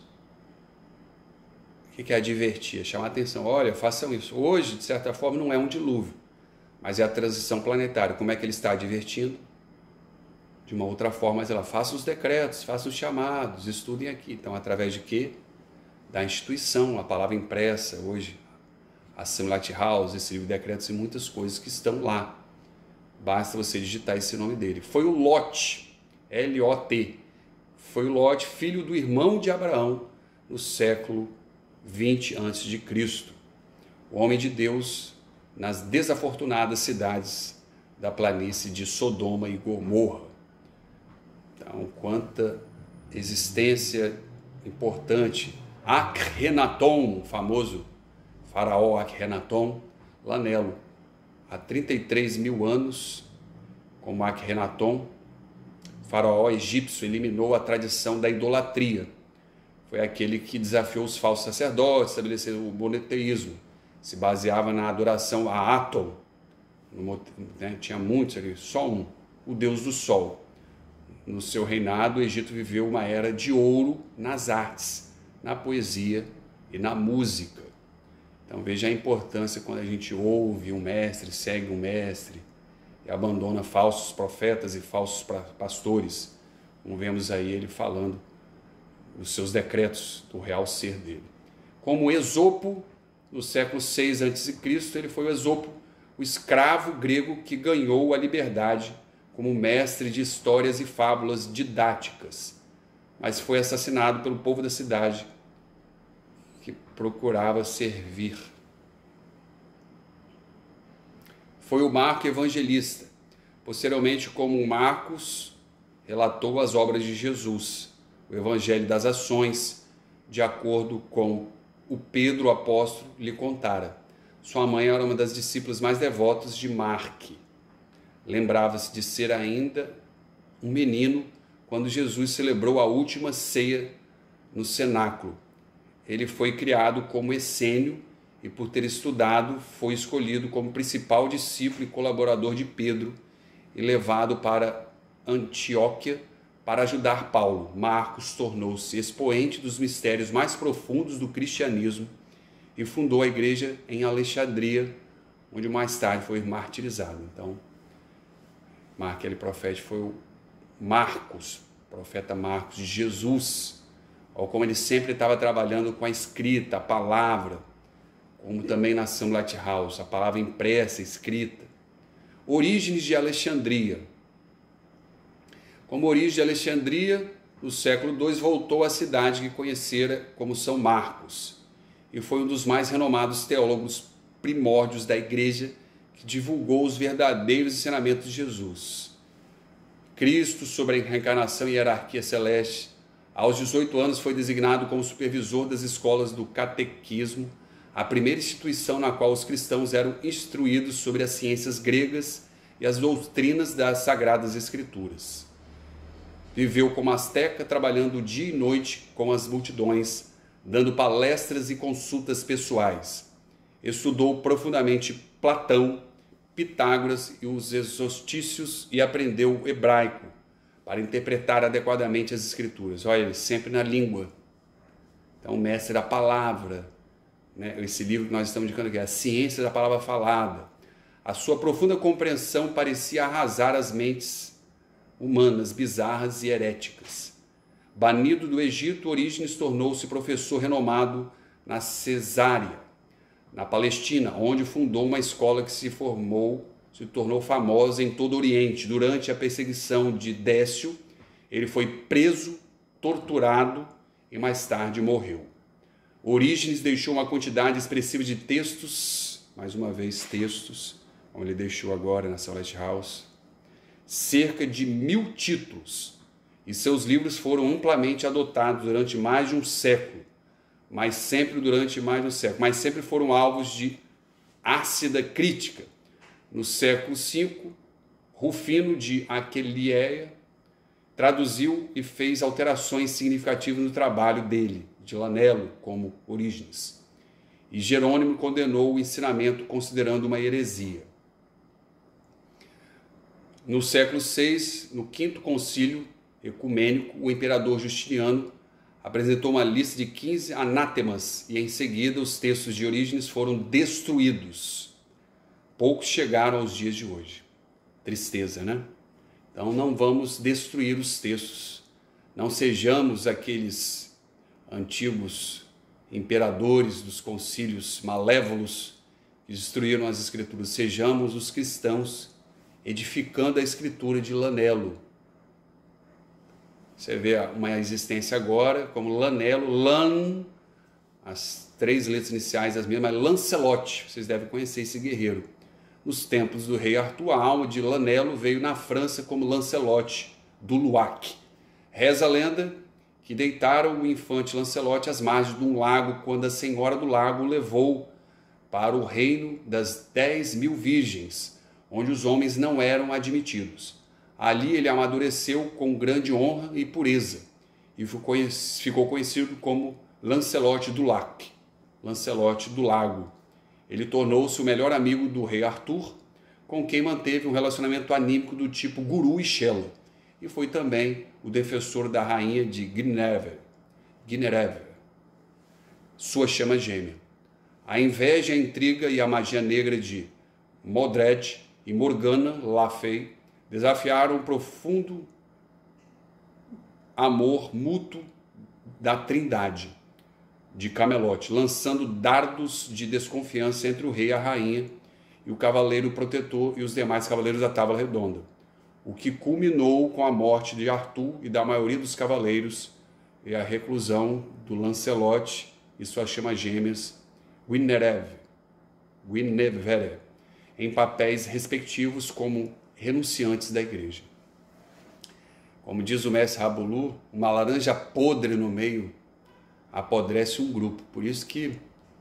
O que é advertir? É chamar a atenção. Olha, façam isso. Hoje, de certa forma, não é um dilúvio, mas é a transição planetária. Como é que ele está advertindo? De uma outra forma, mas ela faça os decretos, faça os chamados, estudem aqui. Então, através de quê? Da instituição, a palavra impressa, hoje, a Sunlight House, esse livro de decretos e muitas coisas que estão lá. Basta você digitar esse nome dele. Foi o Lot, L O T. Foi o Lot, filho do irmão de Abraão, no século vinte antes de Cristo. O homem de Deus nas desafortunadas cidades da planície de Sodoma e Gomorra. Então, quanta existência importante. Akhenaton, o famoso faraó Akhenaton, Lanello, há trinta e três mil anos, como Akhenaton, faraó egípcio, eliminou a tradição da idolatria. Foi aquele que desafiou os falsos sacerdotes, estabeleceu o monoteísmo, se baseava na adoração a Aton, né? Tinha muitos ali, só um, o deus do sol. No seu reinado, o Egito viveu uma era de ouro nas artes, na poesia e na música. Então veja a importância quando a gente ouve um mestre, segue um mestre e abandona falsos profetas e falsos pastores, como vemos aí ele falando os seus decretos do real ser dele. Como Esopo, no século seis antes de Cristo, ele foi o Esopo, o escravo grego que ganhou a liberdade como mestre de histórias e fábulas didáticas, mas foi assassinado pelo povo da cidade que procurava servir. Foi o Marco Evangelista, posteriormente como Marcos relatou as obras de Jesus, o Evangelho das Ações, de acordo com o Pedro, o apóstolo, lhe contara. Sua mãe era uma das discípulas mais devotas de Mark. Lembrava-se de ser ainda um menino quando Jesus celebrou a última ceia no cenáculo. Ele foi criado como essênio e, por ter estudado, foi escolhido como principal discípulo e colaborador de Pedro e levado para Antioquia para ajudar Paulo. Marcos tornou-se expoente dos mistérios mais profundos do cristianismo e fundou a igreja em Alexandria, onde mais tarde foi martirizado. Então, Marco L. Profete foi o Marcos, profeta Marcos de Jesus, ou como ele sempre estava trabalhando com a escrita, a palavra, como também na Sunlight House, a palavra impressa, escrita. Orígenes de Alexandria. Como Orígenes de Alexandria, no século dois, voltou à cidade que conhecera como São Marcos, e foi um dos mais renomados teólogos primórdios da igreja que divulgou os verdadeiros ensinamentos de Jesus. Cristo sobre a reencarnação e hierarquia celeste. Aos dezoito anos foi designado como supervisor das escolas do catequismo, a primeira instituição na qual os cristãos eram instruídos sobre as ciências gregas e as doutrinas das Sagradas Escrituras. Viveu como asteca, trabalhando dia e noite com as multidões, dando palestras e consultas pessoais. Estudou profundamente Platão, Pitágoras e os exorcícios e aprendeu hebraico para interpretar adequadamente as escrituras. Olha, ele sempre na língua. Então, o mestre da palavra, né? Esse livro que nós estamos indicando aqui é A Ciência da Palavra Falada. A sua profunda compreensão parecia arrasar as mentes humanas bizarras e heréticas. Banido do Egito, Orígenes tornou-se professor renomado na Cesárea, na Palestina, onde fundou uma escola que se formou, se tornou famosa em todo o Oriente. Durante a perseguição de Décio, ele foi preso, torturado e mais tarde morreu. Orígenes deixou uma quantidade expressiva de textos, mais uma vez textos, como ele deixou agora na Sowlet House, cerca de mil títulos, e seus livros foram amplamente adotados durante mais de um século, mas sempre durante mais de um século, mas sempre foram alvos de ácida crítica. No século cinco, Rufino de Aquilea traduziu e fez alterações significativas no trabalho dele, de Lanello, como Orígenes. E Jerônimo condenou o ensinamento considerando uma heresia. No século seis, no quinto concílio ecumênico, o imperador Justiniano apresentou uma lista de quinze anátemas e em seguida os textos de Orígenes foram destruídos. Poucos chegaram aos dias de hoje. Tristeza, né? Então não vamos destruir os textos. Não sejamos aqueles antigos imperadores dos concílios malévolos que destruíram as escrituras. Sejamos os cristãos edificando a escritura de Lanello. Você vê uma existência agora como Lanello, Lan, as três letras iniciais as mesmas, mas Lancelot, vocês devem conhecer esse guerreiro. Nos tempos do rei Arthur, a alma de Lanello veio na França como Lancelot do Luac. Reza a lenda que deitaram o infante Lancelot às margens de um lago quando a senhora do lago o levou para o reino das dez mil virgens, onde os homens não eram admitidos. Ali ele amadureceu com grande honra e pureza e ficou conhecido como Lancelot do Lac, Lancelot do Lago. Ele tornou-se o melhor amigo do rei Arthur, com quem manteve um relacionamento anímico do tipo Guru e Shela, e foi também o defensor da rainha de Guinevere, Guinevere, sua chama gêmea. A inveja, a intriga e a magia negra de Modred e Morgana Le Fay desafiaram o profundo amor mútuo da Trindade de Camelot, lançando dardos de desconfiança entre o rei e a rainha e o cavaleiro protetor e os demais cavaleiros da Távola Redonda, o que culminou com a morte de Arthur e da maioria dos cavaleiros e a reclusão do Lancelot e suas chamas gêmeas Guinevere, Guinevere, em papéis respectivos como renunciantes da igreja. Como diz o mestre Rabulu, uma laranja podre no meio apodrece um grupo. Por isso que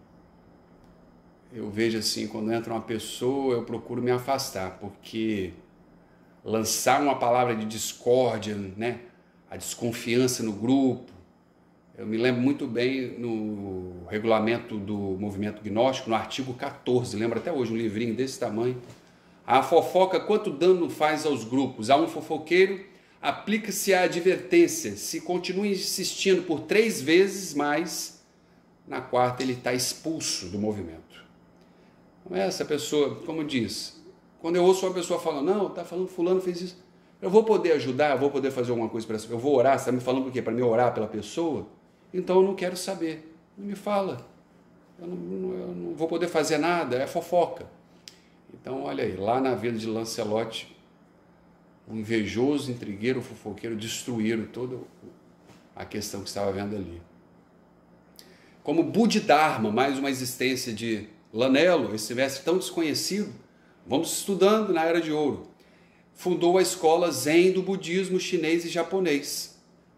eu vejo assim, quando entra uma pessoa, eu procuro me afastar, porque lançar uma palavra de discórdia, né, a desconfiança no grupo. Eu me lembro muito bem no regulamento do movimento gnóstico, no artigo quatorze, lembro até hoje, um livrinho desse tamanho. A fofoca, quanto dano faz aos grupos? A um fofoqueiro, aplica-se a advertência. Se continua insistindo por três vezes mais, na quarta ele está expulso do movimento. Então, essa pessoa, como diz, quando eu ouço uma pessoa falando, não, está falando, fulano fez isso, eu vou poder ajudar, eu vou poder fazer alguma coisa para essa pessoa, eu vou orar, você está me falando por quê? Para me orar pela pessoa? Então eu não quero saber, não me fala, eu não, eu não vou poder fazer nada, é fofoca. Então olha aí, lá na vida de Lancelot, o invejoso, intrigueiro, o fofoqueiro destruíram toda a questão que estava vendo ali. Como Bodhidharma, mais uma existência de Lanello, esse mestre tão desconhecido, Vamos estudando na Era de Ouro. Fundou a escola Zen do budismo chinês e japonês.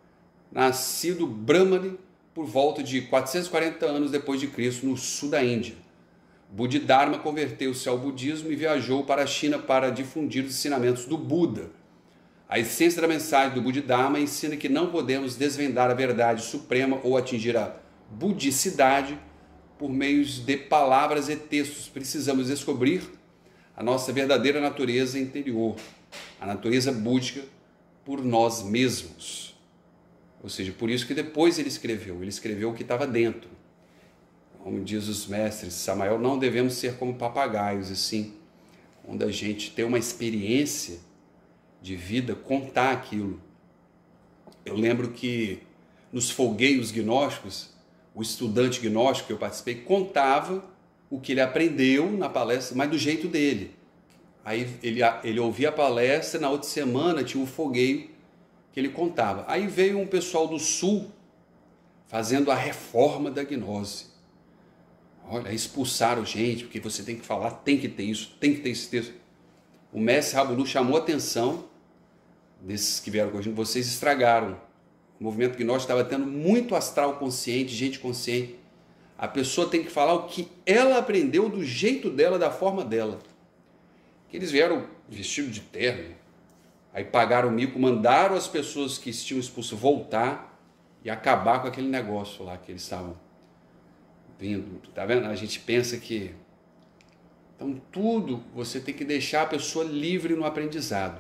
Nascido Brahmane por volta de quatrocentos e quarenta anos depois de Cristo, no sul da Índia. Bodhidharma converteu-se ao budismo e viajou para a China para difundir os ensinamentos do Buda. A essência da mensagem do Bodhidharma ensina que não podemos desvendar a verdade suprema ou atingir a budicidade por meio de palavras e textos. Precisamos descobrir a nossa verdadeira natureza interior, a natureza búdica por nós mesmos. Ou seja, por isso que depois ele escreveu, ele escreveu o que estava dentro. Como diz os mestres, Samael, não devemos ser como papagaios, e sim, quando a gente tem uma experiência de vida, contar aquilo. Eu lembro que nos folgueios gnósticos, o estudante gnóstico que eu participei contava o que ele aprendeu na palestra, mas do jeito dele. Aí ele, ele ouvia a palestra, na outra semana tinha um folgueio que ele contava. Aí veio um pessoal do sul fazendo a reforma da gnose. Olha, expulsaram gente, porque você tem que falar, tem que ter isso, tem que ter esse texto. O mestre Rabulu chamou a atenção desses que vieram com a gente, vocês estragaram. O movimento gnóstico estava tendo muito astral consciente, gente consciente. A pessoa tem que falar o que ela aprendeu do jeito dela, da forma dela. Que eles vieram vestidos de terno, aí pagaram o mico, mandaram as pessoas que tinham expulso voltar e acabar com aquele negócio lá que eles estavam vindo. Tá vendo? A gente pensa que... Então tudo você tem que deixar a pessoa livre no aprendizado.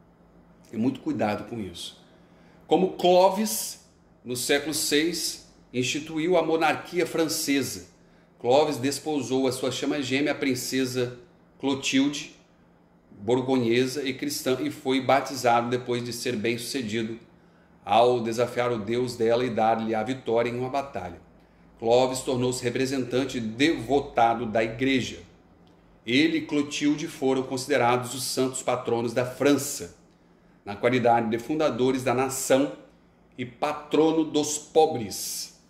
Tem muito cuidado com isso. Como Clovis, no século seis, instituiu a monarquia francesa. Clovis desposou a sua chama gêmea, a princesa Clotilde, borgonhesa e cristã, e foi batizado depois de ser bem sucedido ao desafiar o Deus dela e dar-lhe a vitória em uma batalha. Clovis tornou-se representante devotado da igreja. Ele e Clotilde foram considerados os santos patronos da França, na qualidade de fundadores da nação e patrono dos pobres.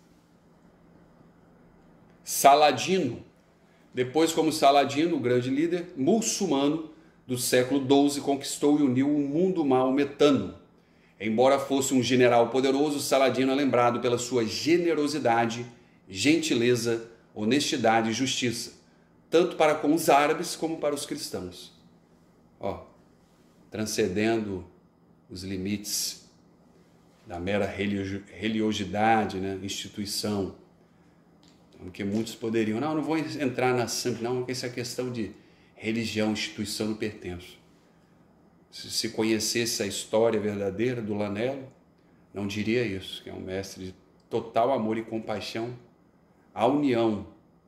Saladino, depois como Saladino, o grande líder muçulmano do século doze, conquistou e uniu o mundo maometano. Embora fosse um general poderoso, Saladino é lembrado pela sua generosidade, gentileza, honestidade e justiça, tanto para com os árabes como para os cristãos. Ó, transcendendo os limites da mera religiosidade, né? Instituição, porque muitos poderiam, não, não vou entrar na sangue, não, porque isso é questão de religião, instituição, não pertenço. Se se conhecesse a história verdadeira do Lanello, não diria isso, que é um mestre de total amor e compaixão, a união.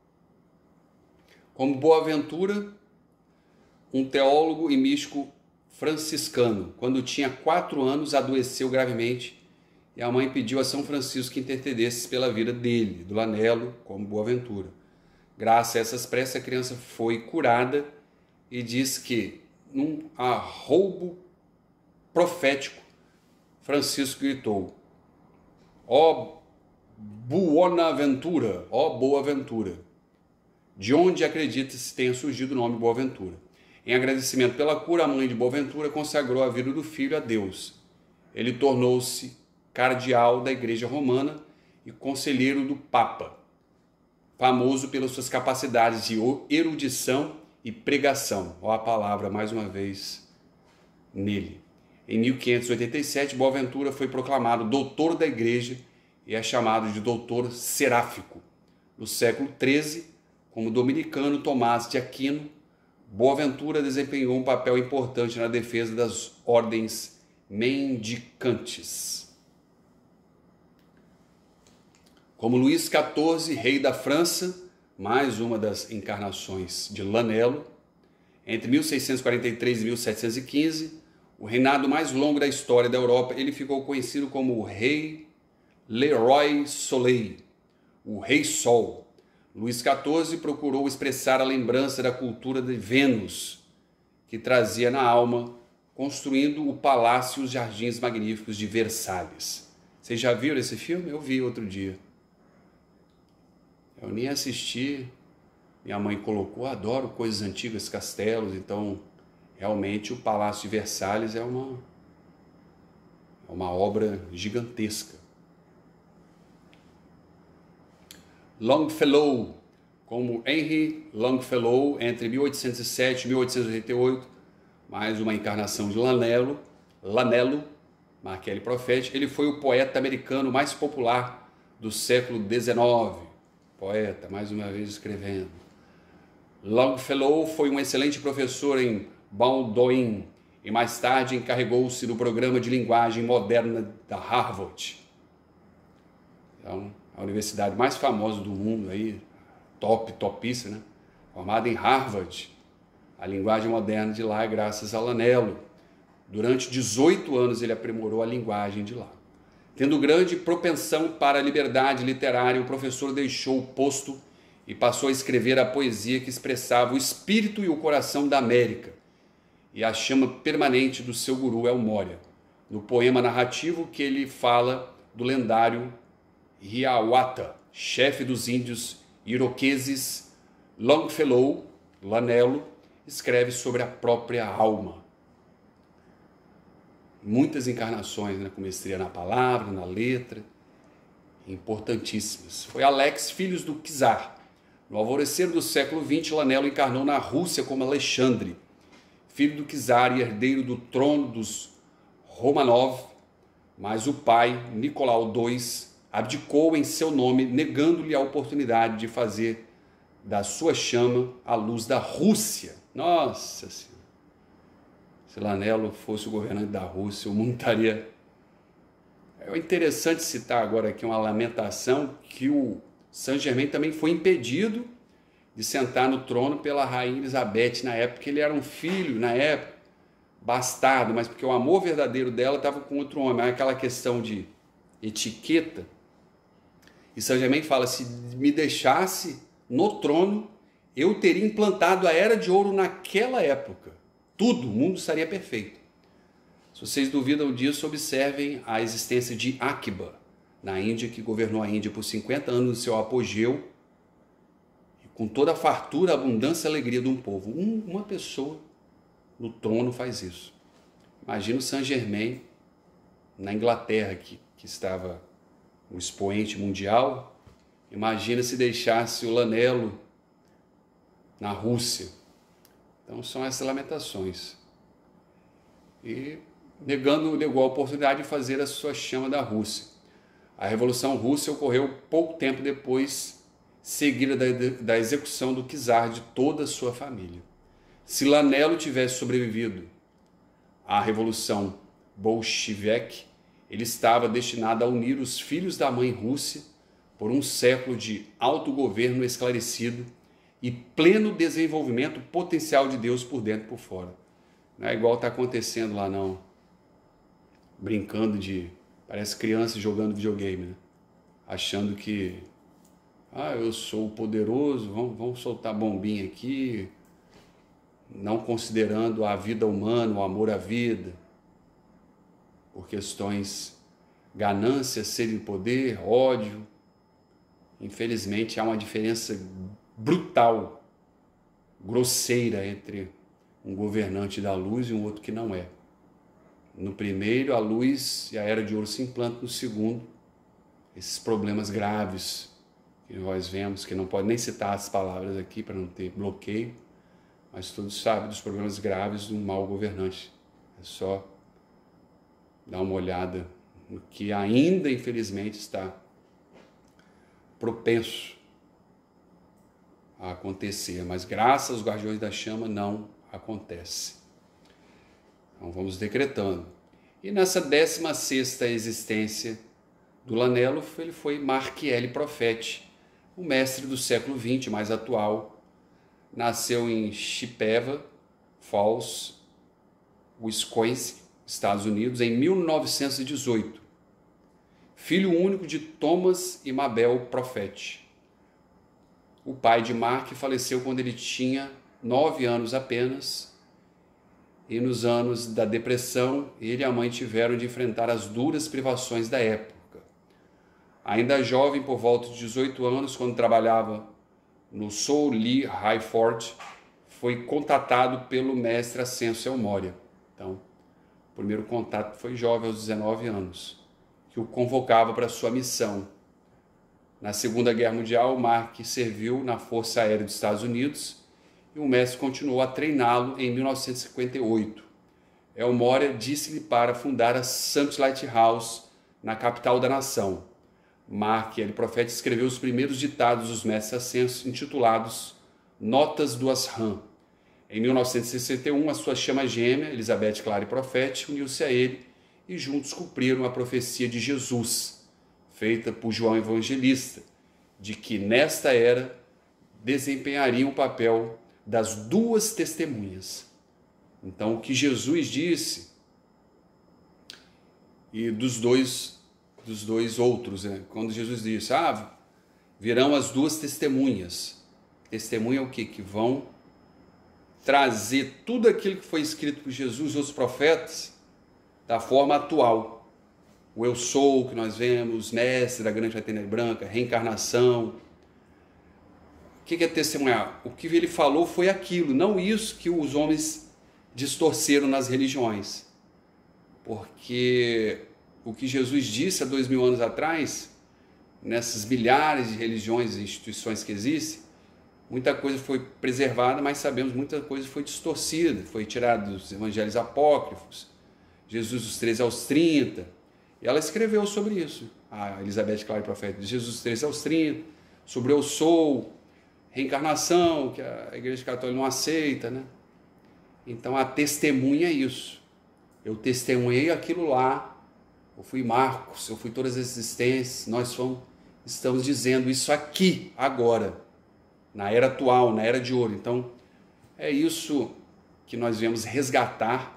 Como Boaventura, um teólogo e místico franciscano, quando tinha quatro anos, adoeceu gravemente e a mãe pediu a São Francisco que intercedesse pela vida dele, do Lanello, como Boaventura. Graças a essas preces, a criança foi curada e diz que, num arroubo profético, Francisco gritou: ó Buonaventura, ó Boaventura, de onde acredita-se tenha surgido o nome Boaventura. Em agradecimento pela cura, a mãe de Boaventura consagrou a vida do filho a Deus. Ele tornou-se cardeal da Igreja Romana e conselheiro do Papa, famoso pelas suas capacidades de erudição e pregação. Ó a palavra, mais uma vez, nele. Em mil quinhentos e oitenta e sete, Boaventura foi proclamado doutor da Igreja e é chamado de doutor seráfico. No século treze, como dominicano Tomás de Aquino, Boaventura desempenhou um papel importante na defesa das ordens mendicantes. Como Luís quatorze, rei da França, mais uma das encarnações de Lanello, entre mil seiscentos e quarenta e três e mil setecentos e quinze, o reinado mais longo da história da Europa, ele ficou conhecido como o rei Le Roi Soleil, o Rei Sol. Luís quatorze procurou expressar a lembrança da cultura de Vênus, que trazia na alma, construindo o palácio e os jardins magníficos de Versalhes. Vocês já viram esse filme? Eu vi outro dia. Eu nem assisti, minha mãe colocou, adoro coisas antigas, castelos, então realmente o Palácio de Versalhes é uma, é uma obra gigantesca. Longfellow, como Henry Longfellow, entre mil oitocentos e sete e mil oitocentos e oitenta e oito, mais uma encarnação de Lanello, Lanello, Marchielli Profetti, ele foi o poeta americano mais popular do século dezenove. Poeta, mais uma vez escrevendo. Longfellow foi um excelente professor em Bowdoin e mais tarde encarregou-se do programa de linguagem moderna da Harvard. Então, a universidade mais famosa do mundo, aí, top, topíssima, né? Formada em Harvard. A linguagem moderna de lá é graças a Lanello. Durante dezoito anos ele aprimorou a linguagem de lá. Tendo grande propensão para a liberdade literária, o professor deixou o posto e passou a escrever a poesia que expressava o espírito e o coração da América e a chama permanente do seu guru El Morya, no poema narrativo que ele fala do lendário Hiawatha, chefe dos índios iroqueses. Longfellow, Lanello, escreve sobre a própria alma. Muitas encarnações, né, com mestria na palavra, na letra, importantíssimas. Foi Alex, filhos do czar. No alvorecer do século vinte, Lanello encarnou na Rússia como Alexandre, filho do czar e herdeiro do trono dos Romanov, mas o pai, Nicolau dois, abdicou em seu nome, negando-lhe a oportunidade de fazer da sua chama a luz da Rússia. Nossa Senhora! Se Lanello fosse o governante da Rússia, o mundo estaria... É interessante citar agora aqui uma lamentação que o Saint-Germain também foi impedido de sentar no trono pela rainha Elizabeth na época. Ele era um filho, na época, bastardo, mas porque o amor verdadeiro dela estava com outro homem. Aquela questão de etiqueta. E Saint-Germain fala, se me deixasse no trono, eu teria implantado a Era de Ouro naquela época. Tudo, o mundo estaria perfeito. Se vocês duvidam disso, observem a existência de Akbar, na Índia, que governou a Índia por cinquenta anos no seu apogeu, com toda a fartura, abundância e alegria de um povo. Um, uma pessoa no trono faz isso. Imagina o Saint-Germain na Inglaterra, que, que estava um expoente mundial. Imagina se deixasse o Lanello na Rússia. Então são essas lamentações. E negando, negou a oportunidade de fazer a sua chama da Rússia. A Revolução Russa ocorreu pouco tempo depois, seguida da, da execução do czar de toda a sua família. Se Lanello tivesse sobrevivido à Revolução Bolchevique, ele estava destinado a unir os filhos da mãe Rússia por um século de autogoverno esclarecido e pleno desenvolvimento potencial de Deus por dentro e por fora. Não é igual está acontecendo lá, não. Brincando de... Parece criança jogando videogame, né? Achando que... Ah, eu sou poderoso, vamos, vamos soltar bombinha aqui. Não considerando a vida humana, o amor à vida. Por questões ganância, sede de poder, ódio. Infelizmente, há uma diferença brutal, grosseira entre um governante da luz e um outro que não é. No primeiro, a luz e a Era de Ouro se implantam. No segundo, esses problemas graves que nós vemos, que não pode nem citar as palavras aqui para não ter bloqueio, mas todos sabem dos problemas graves de um mau governante. É só dar uma olhada no que ainda, infelizmente, está propenso a acontecer, mas graças aos guardiões da chama não acontece. Então vamos decretando. E nessa décima sexta existência do Lanello, ele foi Marchielli Profetti, o mestre do século vinte, mais atual. Nasceu em Chippewa Falls, Wisconsin, Estados Unidos, em mil novecentos e dezoito. Filho único de Thomas e Mabel Profetti. O pai de Mark faleceu quando ele tinha nove anos apenas, e nos anos da depressão, ele e a mãe tiveram de enfrentar as duras privações da época. Ainda jovem, por volta de dezoito anos, quando trabalhava no Soul Lee Highford, foi contatado pelo mestre Ascenso El Moria. Então, o primeiro contato foi jovem, aos dezenove anos, que o convocava para sua missão. Na Segunda Guerra Mundial, Mark serviu na Força Aérea dos Estados Unidos e o mestre continuou a treiná-lo em mil novecentos e cinquenta e oito. El Moria disse-lhe para fundar a Summit Lighthouse na capital da nação. Mark, ele profeta, escreveu os primeiros ditados dos mestres ascensos, intitulados Notas do Ashram. Em mil novecentos e sessenta e um, a sua chama gêmea, Elizabeth Clare Prophet, uniu-se a ele e juntos cumpriram a profecia de Jesus, feita por João Evangelista, de que nesta era desempenhariam o papel das duas testemunhas. Então, o que Jesus disse e dos dois, dos dois outros, né? Quando Jesus disse, ah, virão as duas testemunhas. Testemunha é o quê? Que vão trazer tudo aquilo que foi escrito por Jesus e outros profetas da forma atual. O eu sou, que nós vemos, mestre da grande fraternidade branca, reencarnação. O que é testemunhar? O que ele falou foi aquilo, não isso que os homens distorceram nas religiões. Porque o que Jesus disse há dois mil anos atrás, nessas milhares de religiões e instituições que existem, muita coisa foi preservada, mas sabemos que muita coisa foi distorcida, foi tirada dos evangelhos apócrifos, Jesus dos treze aos trinta, e ela escreveu sobre isso, a Elizabeth Clare Prophet, de Jesus dos treze aos trinta, sobre eu sou, reencarnação, que a Igreja Católica não aceita, né? Então a testemunha é isso. Eu testemunhei aquilo lá, eu fui Marcos, eu fui todas as existências, nós fomos, estamos dizendo isso aqui, agora, na era atual, na era de ouro. Então é isso que nós viemos resgatar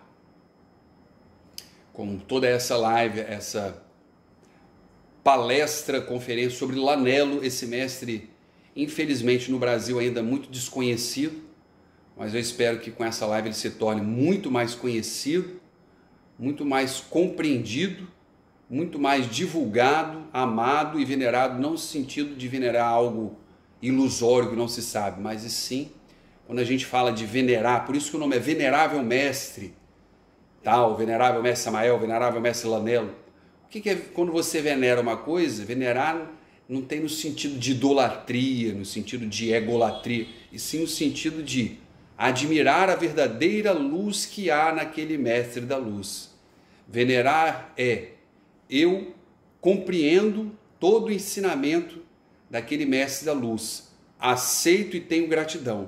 com toda essa live, essa palestra, conferência sobre Lanello, esse mestre, infelizmente no Brasil ainda muito desconhecido, mas eu espero que com essa live ele se torne muito mais conhecido, muito mais compreendido, muito mais divulgado, amado e venerado, não no sentido de venerar algo ilusório que não se sabe, mas sim, quando a gente fala de venerar, por isso que o nome é Venerável Mestre, tal, Venerável Mestre Samael, Venerável Mestre Lanello. O que é quando você venera uma coisa? Venerar não tem no sentido de idolatria, no sentido de egolatria, e sim no sentido de admirar a verdadeira luz que há naquele mestre da luz. Venerar é eu compreendo todo o ensinamento daquele mestre da luz, aceito e tenho gratidão.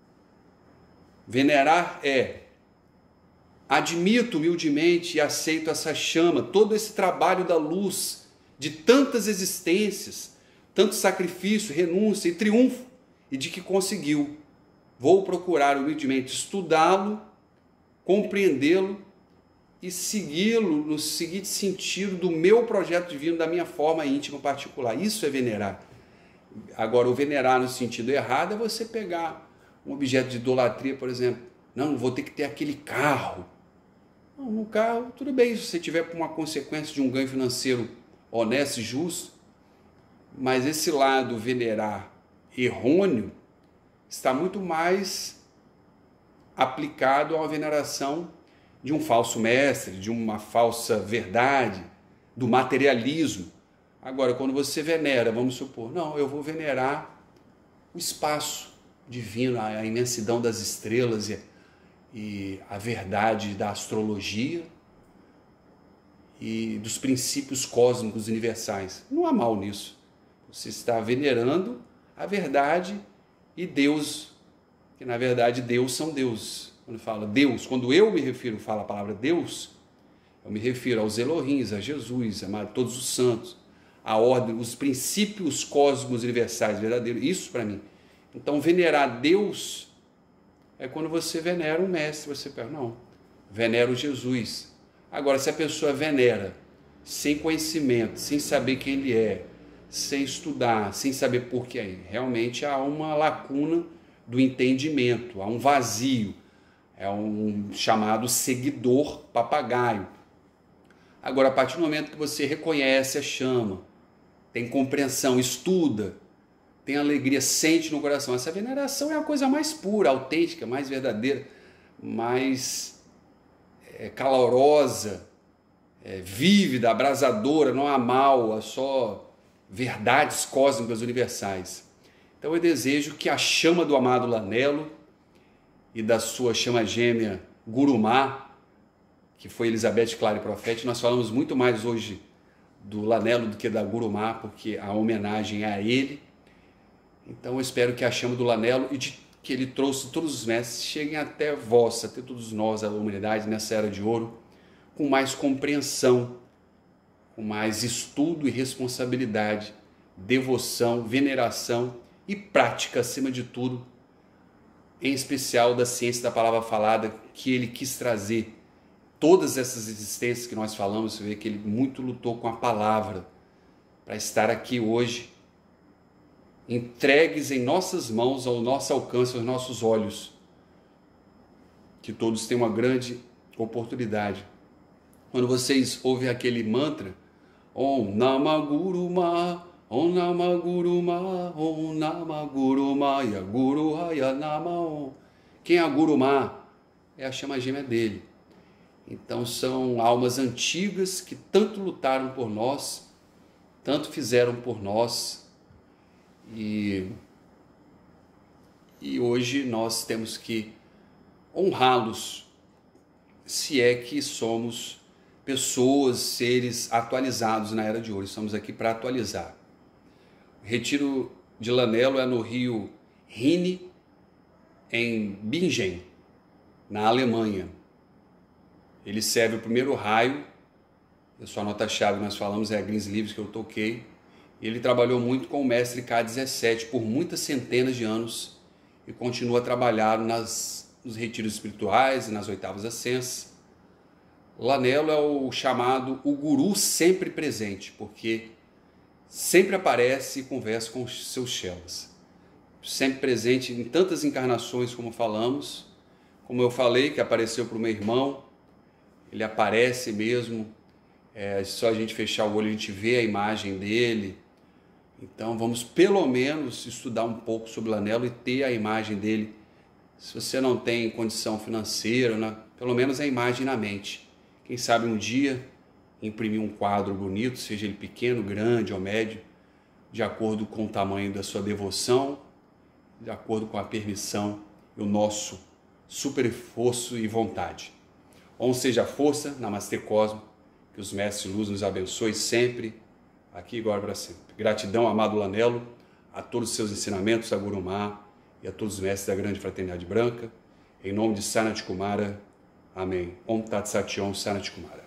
Venerar é admito humildemente e aceito essa chama, todo esse trabalho da luz, de tantas existências, tanto sacrifício, renúncia e triunfo, e de que conseguiu. Vou procurar humildemente estudá-lo, compreendê-lo e segui-lo no seguinte sentido do meu projeto divino, da minha forma íntima particular. Isso é venerar. Agora, o venerar no sentido errado é você pegar um objeto de idolatria, por exemplo. Não, vou ter que ter aquele carro. Não, no carro, tudo bem, se você tiver uma consequência de um ganho financeiro honesto e justo, mas esse lado venerar errôneo está muito mais aplicado a uma veneração de um falso mestre, de uma falsa verdade, do materialismo. Agora, quando você venera, vamos supor, não, eu vou venerar o espaço divino, a imensidão das estrelas e, e a verdade da astrologia e dos princípios cósmicos universais. Não há mal nisso. Você está venerando a verdade e Deus, que na verdade Deus são Deus. Quando fala Deus, quando eu me refiro, falo a palavra Deus, eu me refiro aos Elohims, a Jesus, a todos os santos, a ordem, os princípios cósmicos universais verdadeiros, isso para mim. Então, venerar Deus é quando você venera um mestre, você pensa, não, venero Jesus. Agora, se a pessoa venera sem conhecimento, sem saber quem ele é, sem estudar, sem saber por que é, realmente há uma lacuna do entendimento, há um vazio, é um chamado seguidor papagaio. Agora, a partir do momento que você reconhece a chama, tem compreensão, estuda, tem alegria, sente no coração. Essa veneração é a coisa mais pura, autêntica, mais verdadeira, mais é, calorosa, é, vívida, abrasadora, não há mal, há só verdades cósmicas universais. Então eu desejo que a chama do amado Lanello e da sua chama gêmea Gurumá, que foi Elizabeth Clary Profete, nós falamos muito mais hoje do Lanello do que da Gurumá, porque a homenagem é a ele. Então eu espero que a chama do Lanello e de que ele trouxe todos os mestres cheguem até vós, até todos nós, a humanidade, nessa era de ouro, com mais compreensão, com mais estudo e responsabilidade, devoção, veneração e prática, acima de tudo, em especial da ciência da palavra falada, que ele quis trazer. Todas essas existências que nós falamos, você vê que ele muito lutou com a palavra para estar aqui hoje, entregues em nossas mãos, ao nosso alcance, aos nossos olhos. Que todos tenham uma grande oportunidade. Quando vocês ouvem aquele mantra, Om Nama Guruma, Om Nama Guruma, Om Nama Guruma, Ya Guru Haya Nama Om. Quem é a Gurumá? É a chama gêmea dele. Então são almas antigas que tanto lutaram por nós, tanto fizeram por nós, e, e hoje nós temos que honrá-los, se é que somos pessoas, seres atualizados na Era de Ouro. Estamos aqui para atualizar. O retiro de Lanello é no rio Rhine, em Bingen, na Alemanha. Ele serve o primeiro raio, a sua nota-chave nós falamos é a Greensleeves que eu toquei. Ele trabalhou muito com o mestre K dezessete por muitas centenas de anos e continua a trabalhar nas, nos retiros espirituais e nas oitavas ascensas. Lanello é o chamado o guru sempre presente, porque sempre aparece e conversa com os seus chelas. Sempre presente em tantas encarnações como falamos, como eu falei, que apareceu para o meu irmão. Ele aparece mesmo, é só a gente fechar o olho, a gente vê a imagem dele. Então vamos pelo menos estudar um pouco sobre Lanello e ter a imagem dele. Se você não tem condição financeira, né, pelo menos a imagem na mente. Quem sabe um dia imprimir um quadro bonito, seja ele pequeno, grande ou médio, de acordo com o tamanho da sua devoção, de acordo com a permissão e o nosso super esforço e vontade. Om seja a força, Namastê Cosmo, que os mestres de luz nos abençoe sempre, aqui e agora para sempre. Gratidão, amado Lanello, a todos os seus ensinamentos, a Gurumá e a todos os mestres da grande fraternidade branca. Em nome de Sanat Kumara, amém. Om Tat Sat Om Sanat Kumara.